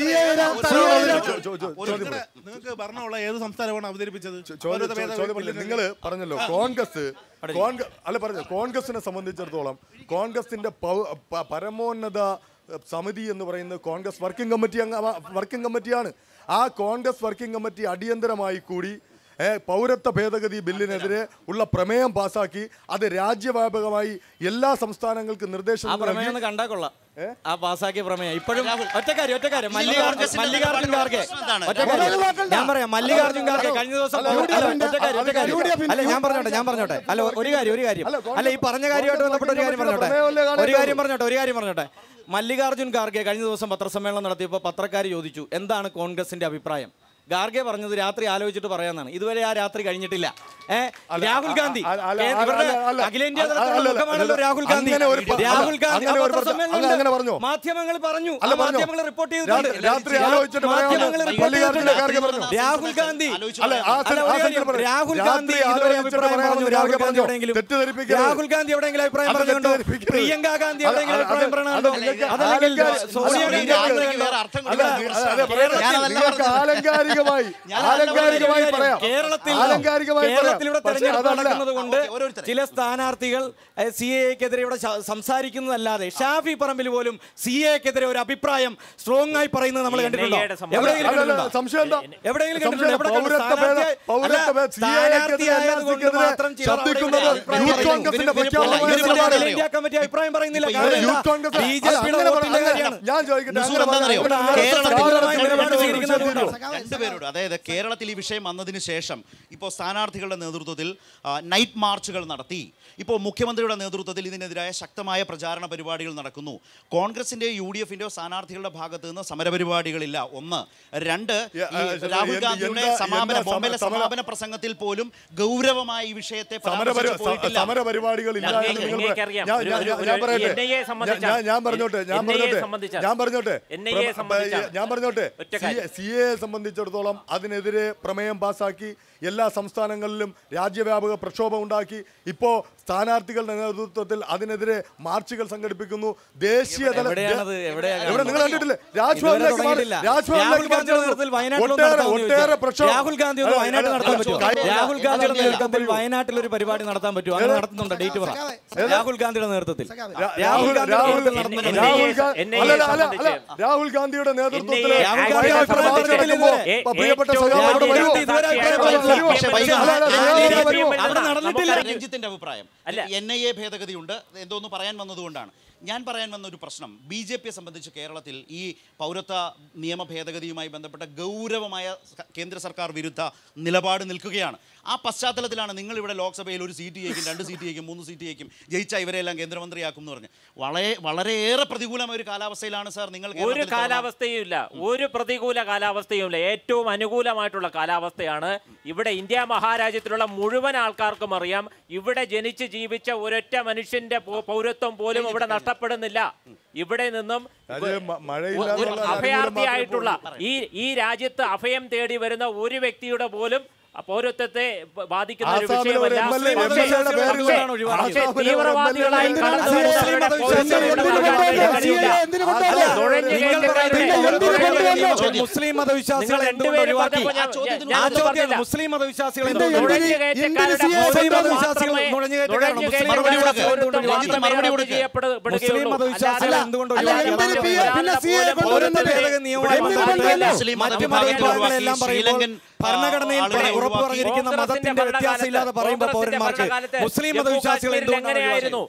നിങ്ങൾക്ക് ഭരണമുള്ള ഏത് സംസ്ഥാനമാണ് അവതരിപ്പിച്ചത്? നിങ്ങൾ പറഞ്ഞല്ലോ കോൺഗ്രസ് കോൺഗ്രസ് അല്ല പറഞ്ഞു കോൺഗ്രസിനെ സംബന്ധിച്ചിടത്തോളം കോൺഗ്രസിന്റെ പരമോന്നത സമിതി എന്ന് പറയുന്നത് കോൺഗ്രസ് വർക്കിംഗ് കമ്മിറ്റി അംഗ വർക്കിംഗ് കമ്മിറ്റിയാണ്. ആ കോൺഗ്രസ് വർക്കിംഗ് കമ്മിറ്റി അടിയന്തരമായി കൂടി പൗരത്വ ഭേദഗതി ബില്ലിനെതിരെ ഉള്ള പ്രമേയം പാസാക്കി അത് രാജ്യവ്യാപകമായി എല്ലാ സംസ്ഥാനങ്ങൾക്കും നിർദ്ദേശം കണ്ടാ കൊള്ളാം. ആ പാസാക്കിയ പ്രമേയം ഇപ്പോഴും ഒറ്റക്കാര്യം ഒറ്റക്കാര്യം മല്ലികാർജുൻ മല്ലികാർജുൻ ഖാർഗെ ഒറ്റക്കാര്യം ഞാൻ പറയാം മല്ലികാർജുൻ ഖാർഗെ കഴിഞ്ഞ ദിവസം അല്ല ഞാൻ പറഞ്ഞോട്ടെ ഞാൻ പറഞ്ഞോട്ടെ അല്ല ഒരു കാര്യം ഒരു കാര്യം അല്ല ഈ പറഞ്ഞ കാര്യമായിട്ട് ബന്ധപ്പെട്ട ഒരു കാര്യം പറഞ്ഞോട്ടെ ഒരു കാര്യം പറഞ്ഞോട്ടെ ഒരു കാര്യം പറഞ്ഞോട്ടെ മല്ലികാർജുൻ ഖാർഗെ കഴിഞ്ഞ ദിവസം പത്രസമ്മേളനം നടത്തിയപ്പോൾ പത്രക്കാർ ചോദിച്ചു എന്താണ് കോൺഗ്രസിന്റെ അഭിപ്രായം. ഖാർഗെ പറഞ്ഞത് രാത്രി ആലോചിച്ചിട്ട് പറയാന്നാണ്. ഇതുവരെ ആ രാത്രി കഴിഞ്ഞിട്ടില്ല. ഏഹ് രാഹുൽ ഗാന്ധി അഖിലേന്ത്യാ തലത്തിലുള്ള രാഹുൽ ഗാന്ധി രാഹുൽ ഗാന്ധി മാധ്യമങ്ങൾ പറഞ്ഞു മാധ്യമങ്ങൾ റിപ്പോർട്ട് ചെയ്തിട്ടുണ്ട്. രാഹുൽ ഗാന്ധി രാഹുൽ ഗാന്ധി ഇതുവരെ അഭിപ്രായം പറഞ്ഞു. രാഹുൽ ഗാന്ധി എവിടെയെങ്കിലും രാഹുൽ ഗാന്ധി എവിടെയെങ്കിലും അഭിപ്രായം പറഞ്ഞുകൊണ്ടോ? പ്രിയങ്ക ഗാന്ധി എവിടെയെങ്കിലും അഭിപ്രായം പറഞ്ഞുണ്ടോ? അതല്ലെങ്കിൽ സോണിയാഗാന്ധി കേരളത്തിലൂടെ തെരഞ്ഞെടുപ്പ് നടക്കുന്നത് കൊണ്ട് ചില സ്ഥാനാർത്ഥികൾ സി എക്കെതിരെ ഇവിടെ സംസാരിക്കുന്നതല്ലാതെ ഷാഫി പറമ്പിൽ പോലും സി എക്കെതിരെ ഒരു അഭിപ്രായം സ്ട്രോങ് ആയി പറയുന്നത് നമ്മൾ കണ്ടിട്ടുണ്ടോ? എവിടെയെങ്കിലും കമ്മിറ്റി അഭിപ്രായം പറയുന്നില്ല. രണ്ടുപേരോട് അതായത് കേരളത്തിൽ ഈ വിഷയം വന്നതിന് ശേഷം ഇപ്പോൾ സ്ഥാനാർത്ഥികളുടെ നേതൃത്വത്തിൽ നൈറ്റ് മാർച്ചുകൾ നടത്തി. ഇപ്പോൾ മുഖ്യമന്ത്രിയുടെ നേതൃത്വത്തിൽ ഇതിനെതിരായ ശക്തമായ പ്രചാരണ പരിപാടികൾ നടക്കുന്നു. കോൺഗ്രസിൻ്റെയോ യു ഡി എഫിൻ്റെയോ സ്ഥാനാർത്ഥികളുടെ ഭാഗത്ത് നിന്ന് സമരപരിപാടികളില്ല. ഒന്ന്. രണ്ട്, രാഹുൽ ഗാന്ധിയുടെ സമാപന ബോംബെയിലെ സമാപന പ്രസംഗത്തിൽ പോലും ഗൗരവമായ ഈ വിഷയത്തെ സമരപരിപാടികളില്ല. ഞാൻ പറഞ്ഞോട്ടെ ഞാൻ പറഞ്ഞോട്ടെ ഞാൻ പറഞ്ഞോട്ടെ ഞാൻ പറഞ്ഞോട്ടെ സി എ സംബന്ധിച്ചിടത്തോളം അതിനെതിരെ പ്രമേയം പാസാക്കി എല്ലാ സംസ്ഥാനങ്ങളിലും രാജ്യവ്യാപക പ്രക്ഷോഭം ഉണ്ടാക്കി. ഇപ്പോൾ സ്ഥാനാർത്ഥികളുടെ നേതൃത്വത്തിൽ അതിനെതിരെ മാർച്ചുകൾ സംഘടിപ്പിക്കുന്നു. ദേശീയ തല എവിടെ നിങ്ങൾ കണ്ടിട്ടില്ലേ? രാജ്ഭവനിലേക്ക് ഒട്ടേറെ പ്രക്ഷോഭം. രാഹുൽ ഗാന്ധി വയനാട്ടിൽ നടത്താൻ പറ്റുമോ? രാഹുൽ ഗാന്ധിയുടെ നേതൃത്വത്തിൽ വയനാട്ടിൽ ഒരു പരിപാടി നടത്താൻ പറ്റുമോ? അങ്ങനെ നടത്തുന്നുണ്ട്. ഡേറ്റ് പറ. രാഹുൽ ഗാന്ധിയുടെ നേതൃത്വത്തിൽ രാഹുൽ രാഹുൽ ഗാന്ധിയുടെ നേതൃത്വത്തിൽ പ്രിയപ്പെട്ട രഞ്ജിത്തിന്റെ അഭിപ്രായം എൻ ഐ എ ഭേദഗതിയുണ്ട് എന്തോന്ന് പറയാൻ വന്നതുകൊണ്ടാണ്. ഞാൻ പറയാൻ വന്ന ഒരു പ്രശ്നം ബി ജെ പിയെ സംബന്ധിച്ച് കേരളത്തിൽ ഈ പൗരത്വ നിയമ ഭേദഗതിയുമായി ബന്ധപ്പെട്ട ഗൗരവമായ കേന്ദ്ര സർക്കാർ വിരുദ്ധ നിലപാട് നിൽക്കുകയാണ്. ആ പശ്ചാത്തലത്തിലാണ് നിങ്ങൾ ഇവിടെ ലോക്സഭയിൽ ഒരു സീറ്റ് ജയിക്കും, രണ്ട് സീറ്റ് ജയിക്കും, മൂന്ന് സീറ്റ് ജയിക്കും, ജയിച്ചാൽ ഇവരെല്ലാം കേന്ദ്രമന്ത്രിയാക്കും എന്ന് പറഞ്ഞു. വളരെ വളരെയേറെ പ്രതികൂലമായ ഒരു കാലാവസ്ഥയിലാണ് സാർ നിങ്ങൾ. ഒരു കാലാവസ്ഥയും ഇല്ല, ഒരു പ്രതികൂല കാലാവസ്ഥയും ഇല്ല. ഏറ്റവും അനുകൂലമായിട്ടുള്ള കാലാവസ്ഥയാണ്. ഇവിടെ ഇന്ത്യ മഹാരാജ്യത്തിലുള്ള മുഴുവൻ ആൾക്കാർക്കും അറിയാം, ഇവിടെ ജനിച്ച് ജീവിച്ച ഒരൊറ്റ മനുഷ്യന്റെ പൗരത്വം പോലും ഇവിടെ നഷ്ടപ്പെടുന്നില്ല. ഇവിടെ നിന്നും അഭയാർത്ഥിയായിട്ടുള്ള ഈ ഈ രാജ്യത്ത് അഭയം തേടി വരുന്ന ഒരു വ്യക്തിയുടെ പോലും പൗരത്വത്തെ ബാധിക്കുന്ന ഒരു വിഷയമല്ല. തീവ്രവാദികളായി മുസ്ലിം മതവിശ്വാസികൾ മുസ്ലിം മതവിശ്വാസികൾ എന്തുകൊണ്ട് ഭരണഘടനയിൽ ഉറപ്പ് പറഞ്ഞിരിക്കുന്ന മതത്തിന്റെ വ്യത്യാസം ഇല്ലാതെ പറയുമ്പോൾ പൗരന്മാർക്ക് മുസ്ലിം മതവിശ്വാസികൾ എന്തുകൊണ്ടായിരുന്നു?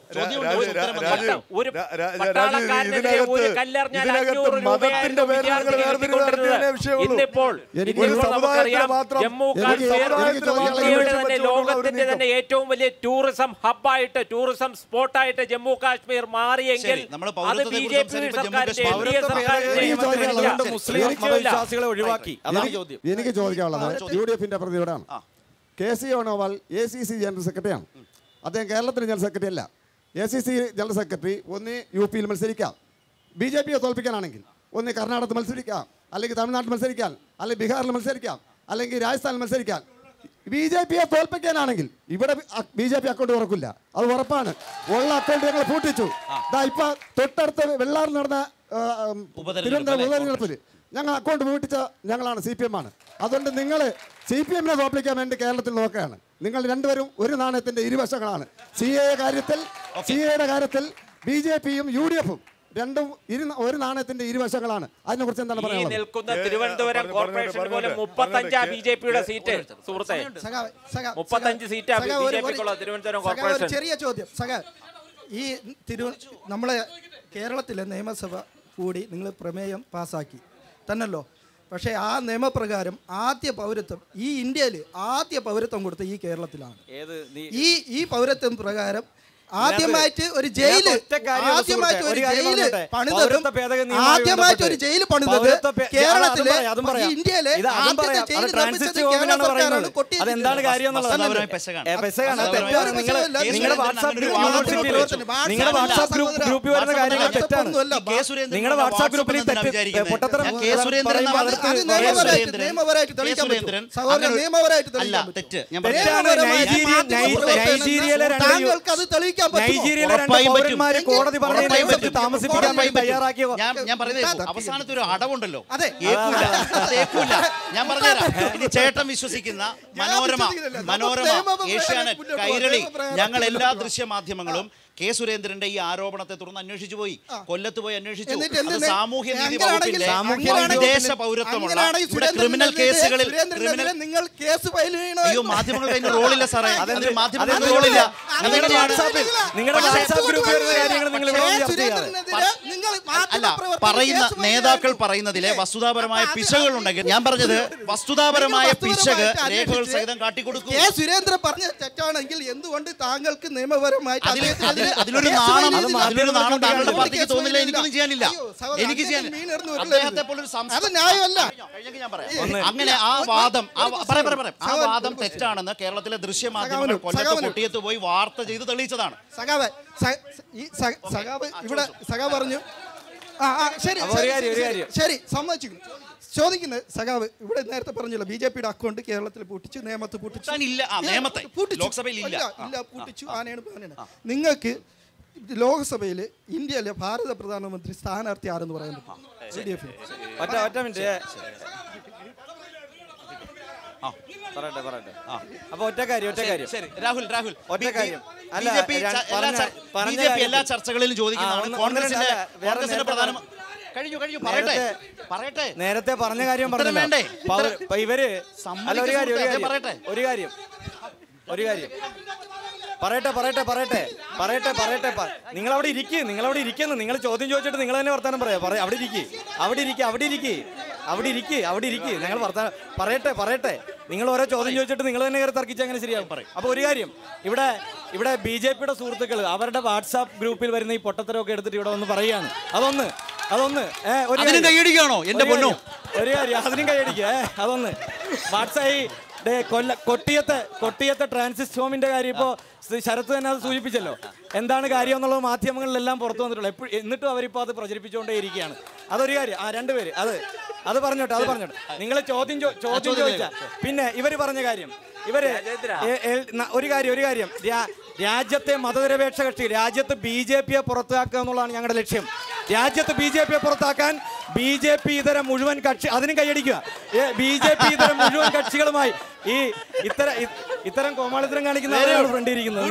ഇന്നിപ്പോൾ ജമ്മു കാശ്മീർ ലോകത്തിന്റെ തന്നെ ഏറ്റവും വലിയ ടൂറിസം ഹബ്ബായിട്ട് ടൂറിസം സ്പോട്ടായിട്ട് ജമ്മു കാശ്മീർ മാറിയെങ്കിൽ അത് ബി ജെ പി സർക്കാരിന്റെ എൻ ഡി എ സർക്കാരിന്റെ മുസ്ലിം മതവിശ്വാസികളെ ഒഴിവാക്കി. അതാണ് ചോദ്യം. എനിക്ക് ചോദിക്കാനുള്ളത് യു ഡി എഫിന്റെ പ്രതിയോടാണ്. K C Venugopal A C C general സെക്രട്ടറിയാണ്. അദ്ദേഹം കേരളത്തിലെ ജനറൽ സെക്രട്ടറി അല്ല. A C C general secretary ഒന്ന് യു പിയിൽ മത്സരിക്കാം, ബി ജെ പിയെ തോൽപ്പിക്കാനാണെങ്കിൽ ഒന്ന് കർണാടകത്തിൽ മത്സരിക്കാം, അല്ലെങ്കിൽ തമിഴ്നാട്ടിൽ മത്സരിക്കാം, അല്ലെങ്കിൽ ബീഹാറിൽ മത്സരിക്കാം, അല്ലെങ്കിൽ രാജസ്ഥാനിൽ മത്സരിക്കാം. ബി ജെ പിയെ തോൽപ്പിക്കാനാണെങ്കിൽ ഇവിടെ ബി ജെ പി അക്കൗണ്ട് തുറക്കില്ല, അത് ഉറപ്പാണ്. ഉള്ള അക്കൗണ്ട് ഞങ്ങൾ പൂട്ടിച്ചു. ഇതാ ഇപ്പൊ തൊട്ടടുത്ത് വെള്ളാറിൽ നടന്ന തിരുവനന്തപുരം ഉപതെരഞ്ഞെടുപ്പിൽ ഞങ്ങൾ അക്കൗണ്ട് പൂട്ടിച്ച ഞങ്ങളാണ്, സി പി എം ആണ്. അതുകൊണ്ട് നിങ്ങൾ സി പി എമ്മിനെ തോൽപ്പിക്കാൻ വേണ്ടി കേരളത്തിൽ നോക്കുകയാണ്. നിങ്ങൾ രണ്ടുപേരും ഒരു നാണയത്തിന്റെ ഇരുവശങ്ങളാണ്. സി എ കാര്യത്തിൽ സി എയുടെ കാര്യത്തിൽ ബി ജെ പിയും യു ഡി എഫും രണ്ടും ഇരു ഒരു നാണയത്തിന്റെ ഇരുവശങ്ങളാണ്. അതിനെ കുറിച്ച് എന്താണ് പറയുന്നത്? നിൽക്കുന്ന തിരുവനന്തപുരം കോർപ്പറേഷൻ പോലെ മുപ്പത്തഞ്ചാ ബി ജെ പിയുടെ സീറ്റ്, സുഹൃത്തെ, മുപ്പത്തഞ്ച് സീറ്റാ ബി ജെ പിക്കുള്ള തിരുവനന്തപുരം കോർപ്പറേഷൻ. ചെറിയ ചോദ്യം സഖ, ഈ തിരു നമ്മളെ കേരളത്തിലെ നിയമസഭ കൂടി നിങ്ങൾ പ്രമേയം പാസ്സാക്കി തന്നല്ലോ. പക്ഷേ ആ നിയമപ്രകാരം ആദ്യ പൗരത്വം ഈ ഇന്ത്യയിൽ ആദ്യ പൗരത്വം കൊടുത്ത ഈ കേരളത്തിലാണ്. ഈ ഈ പൗരത്വം പ്രകാരം ആദ്യമായിട്ട് ഒരു ജയില് ആദ്യമായിട്ട് ഒരു ജയില് പണിതതും ആദ്യമായിട്ട് ഒരു ജയില് പണിതത് കേരളത്തിലെ ഇന്ത്യയിലെ ആദ്യത്തെ ജയില് നിർമ്മിച്ചത് കേരള സർക്കാരാണ്. അതെന്താണ് കാര്യം എന്നുള്ളത് നിങ്ങളുടെ വാട്സാപ്പ് ഗ്രൂപ്പിൽ വരുന്ന കാര്യങ്ങൾ തെറ്റാണ്. നിങ്ങളുടെ വാട്സാപ്പ് ഗ്രൂപ്പിൽ പൊട്ടത്തരം നിയമപരമായിട്ട് തെളിയിക്കാൻ പറ്റും സഹോദരൻ, നിയമപരമായിട്ട് തെളിയിക്കാൻ താങ്കൾക്ക് അത് തെളിയിക്കാൻ നൈജീരിയയിലെ രണ്ട് പൗരന്മാരെ കോടതി പറഞ്ഞതിനെ താമസിപ്പിക്കാൻ വേണ്ടി തയ്യാറാക്കിയ ഞാൻ പറയുന്നത് അവസാനത്തെ ഒരു അടവുണ്ടല്ലോ, ഞാൻ പറഞ്ഞുതരാം. ഇനി ചേട്ടൻ വിശ്വസിക്കുന്ന മനോരമ മനോരമ ഏഷ്യാനെറ്റ്, കൈരളി, ഞങ്ങൾ എല്ലാ ദൃശ്യമാധ്യമങ്ങളും കെ സുരേന്ദ്രന്റെ ഈ ആരോപണത്തെ തുടർന്ന് അന്വേഷിച്ചു പോയി. കൊല്ലത്ത് പോയി അന്വേഷിച്ചു. സാമൂഹ്യ നീതി വകുപ്പിന്റെ വിദേശ പൗരത്വമുള്ള ഇവിടെ ക്രിമിനൽ കേസുകളിൽ നിങ്ങൾ കേസ് ഫയൽ ചെയ്യണോ? അയ്യോ, മാധ്യമങ്ങളുടെ അതിന് റോളില്ല സാറേ, അതിന് മാധ്യമങ്ങളുടെ റോളില്ല. അല്ല, പറയുന്ന നേതാക്കൾ പറയുന്നതിലെ വസ്തുതാപരമായ പിശകുകൾ ഉണ്ടെങ്കിൽ ഞാൻ പറഞ്ഞത് വസ്തുതാപരമായ പിശക് രേഖകൾ സഹിതം കാട്ടിക്കൊടുക്കും. കെ സുരേന്ദ്രൻ പറഞ്ഞ തെറ്റാണെങ്കിൽ എന്തുകൊണ്ട് താങ്കൾക്ക് നിയമപരമായിട്ട് അതിലൊരു നാണം അതിലൊരു നാണം താങ്കളുടെ പാർട്ടിക്ക് തോന്നില്ല? എനിക്കൊന്നും ചെയ്യാനില്ല, എനിക്ക് ചെയ്യാൻ അദ്ദേഹത്തെ പോലൊരു ഞാൻ പറയാം. അങ്ങനെ ആ വാദം പറയാം പറയാം ആ വാദം തെറ്റാണെന്ന് കേരളത്തിലെ ദൃശ്യമാധ്യമങ്ങൾ കൊല്ലത്ത് കൊട്ടിയത്ത് പോയി വാർത്ത ചെയ്ത് തെളിയിച്ചതാണ്. സഖാവ് ഈ സഖാവ് ഇവിടെ സഖാവ് പറഞ്ഞു ആ ആ ശരി ശരി സമ്മതിച്ചു. ചോദിക്കുന്നത് സഖാവ് ഇവിടെ നേരത്തെ പറഞ്ഞല്ലോ ബി ജെ പിയുടെ അക്കൗണ്ട് കേരളത്തിൽ പൂട്ടിച്ചു, നിയമത്ത് പൂട്ടിച്ചു, ഇല്ല പൂട്ടിച്ചു, ആനയാണ് ആനയാണ്. നിങ്ങൾക്ക് ലോക്സഭയിൽ ഇന്ത്യയിലെ ഭാരത പ്രധാനമന്ത്രി സ്ഥാനാർത്ഥി ആരെന്ന് പറയാൻ പറ്റും? സി ഡി എഫ് ഒറ്റ മിനിറ്റ് പറയട്ടെ പറയട്ടെ അപ്പൊ ഒറ്റ കാര്യം ഒറ്റ കാര്യം രാഹുൽ രാഹുൽ ഒറ്റ കാര്യം എല്ലാ ചർച്ചകളിലും ചോദിക്കുന്നതാണ് കോൺഗ്രസിന്റെ കോൺഗ്രസിന്റെ പ്രധാന കഴിഞ്ഞു കഴിഞ്ഞു പറയട്ടെ പറയട്ടെ നേരത്തെ പറഞ്ഞ കാര്യം പറഞ്ഞില്ലേ ഇവര് ഒരു കാര്യം പറയട്ടെ ഒരു കാര്യം ഒരു കാര്യം പറയട്ടെ പറയട്ടെ പറയട്ടെ പറയട്ടെ പറയട്ടെ നിങ്ങൾ അവിടെ ഇരിക്കുക നിങ്ങൾ അവിടെ ഇരിക്കുന്നു നിങ്ങൾ ചോദ്യം ചോദിച്ചിട്ട് നിങ്ങൾ തന്നെ വർത്താനം പറയാം പറയാം അവിടെ ഇരിക്കുക അവിടെ ഇരിക്കുക അവിടെ ഇരിക്കുക അവിടെ ഇരിക്കുക അവിടെ ഇരിക്കുക ഞങ്ങൾ വർത്താനം പറയട്ടെ പറയട്ടെ നിങ്ങൾ ഓരോ ചോദ്യം ചോദിച്ചിട്ട് നിങ്ങൾ തന്നെ കയറി തർക്കിച്ച് അങ്ങനെ ശരിയാകും പറയും. അപ്പോൾ ഒരു കാര്യം ഇവിടെ ഇവിടെ ബി ജെ പിയുടെ സുഹൃത്തുക്കൾ അവരുടെ വാട്സാപ്പ് ഗ്രൂപ്പിൽ വരുന്ന ഈ പൊട്ടത്തരമൊക്കെ എടുത്തിട്ട് ഇവിടെ ഒന്ന് പറയുകയാണ്. അതൊന്ന് അതൊന്ന് ഏഹ് ഒരു കൈയടിക്കുകയാണോ എന്റെ പൊന്നോ? ഒരു കാര്യം അതിനും കൈയടിക്കുക ഏഹ് അതൊന്ന് വാട്സാപ്പ് കൊല്ല കൊട്ടിയത്തെ കൊട്ടിയത്തെ ട്രാൻസിസ്റ്റ് ഹോമിന്റെ കാര്യം ഇപ്പോൾ ശരത്ത് തന്നെ അത് സൂചിപ്പിച്ചല്ലോ. എന്താണ് കാര്യം എന്നുള്ളത് മാധ്യമങ്ങളിലെല്ലാം പുറത്തു വന്നിട്ടുള്ളൂ. എപ്പോഴും എന്നിട്ടും അവരിപ്പോൾ അത് പ്രചരിപ്പിച്ചുകൊണ്ടേ ഇരിക്കുകയാണ്. അതൊരു കാര്യം ആ രണ്ടുപേര് അത് അത് പറഞ്ഞോട്ടെ അത് പറഞ്ഞോട്ടെ നിങ്ങൾ ചോദ്യം ചോദ്യം ചോദിച്ചാൽ പിന്നെ ഇവർ പറഞ്ഞ കാര്യം ഇവര് ഒരു കാര്യം ഒരു കാര്യം രാജ്യത്തെ മതനിരപേക്ഷ കക്ഷി രാജ്യത്ത് ബി ജെ പിയെ പുറത്താക്കുക എന്നുള്ളതാണ് ഞങ്ങളുടെ ലക്ഷ്യം. രാജ്യത്ത് ബി ജെ പിയെ പുറത്താക്കാൻ ബി ജെ പി ഇതര മുഴുവൻ കക്ഷി അതിനും കൈയടിക്കുക ബി ജെ പി ഇതര മുഴുവൻ കക്ഷികളുമായി ഈ ഇത്തരം ഇത്തരം കോമാളിത്തരം കാണിക്കുന്ന ആരെയാണ് ഫ്രണ്ടിരിക്കുന്നത്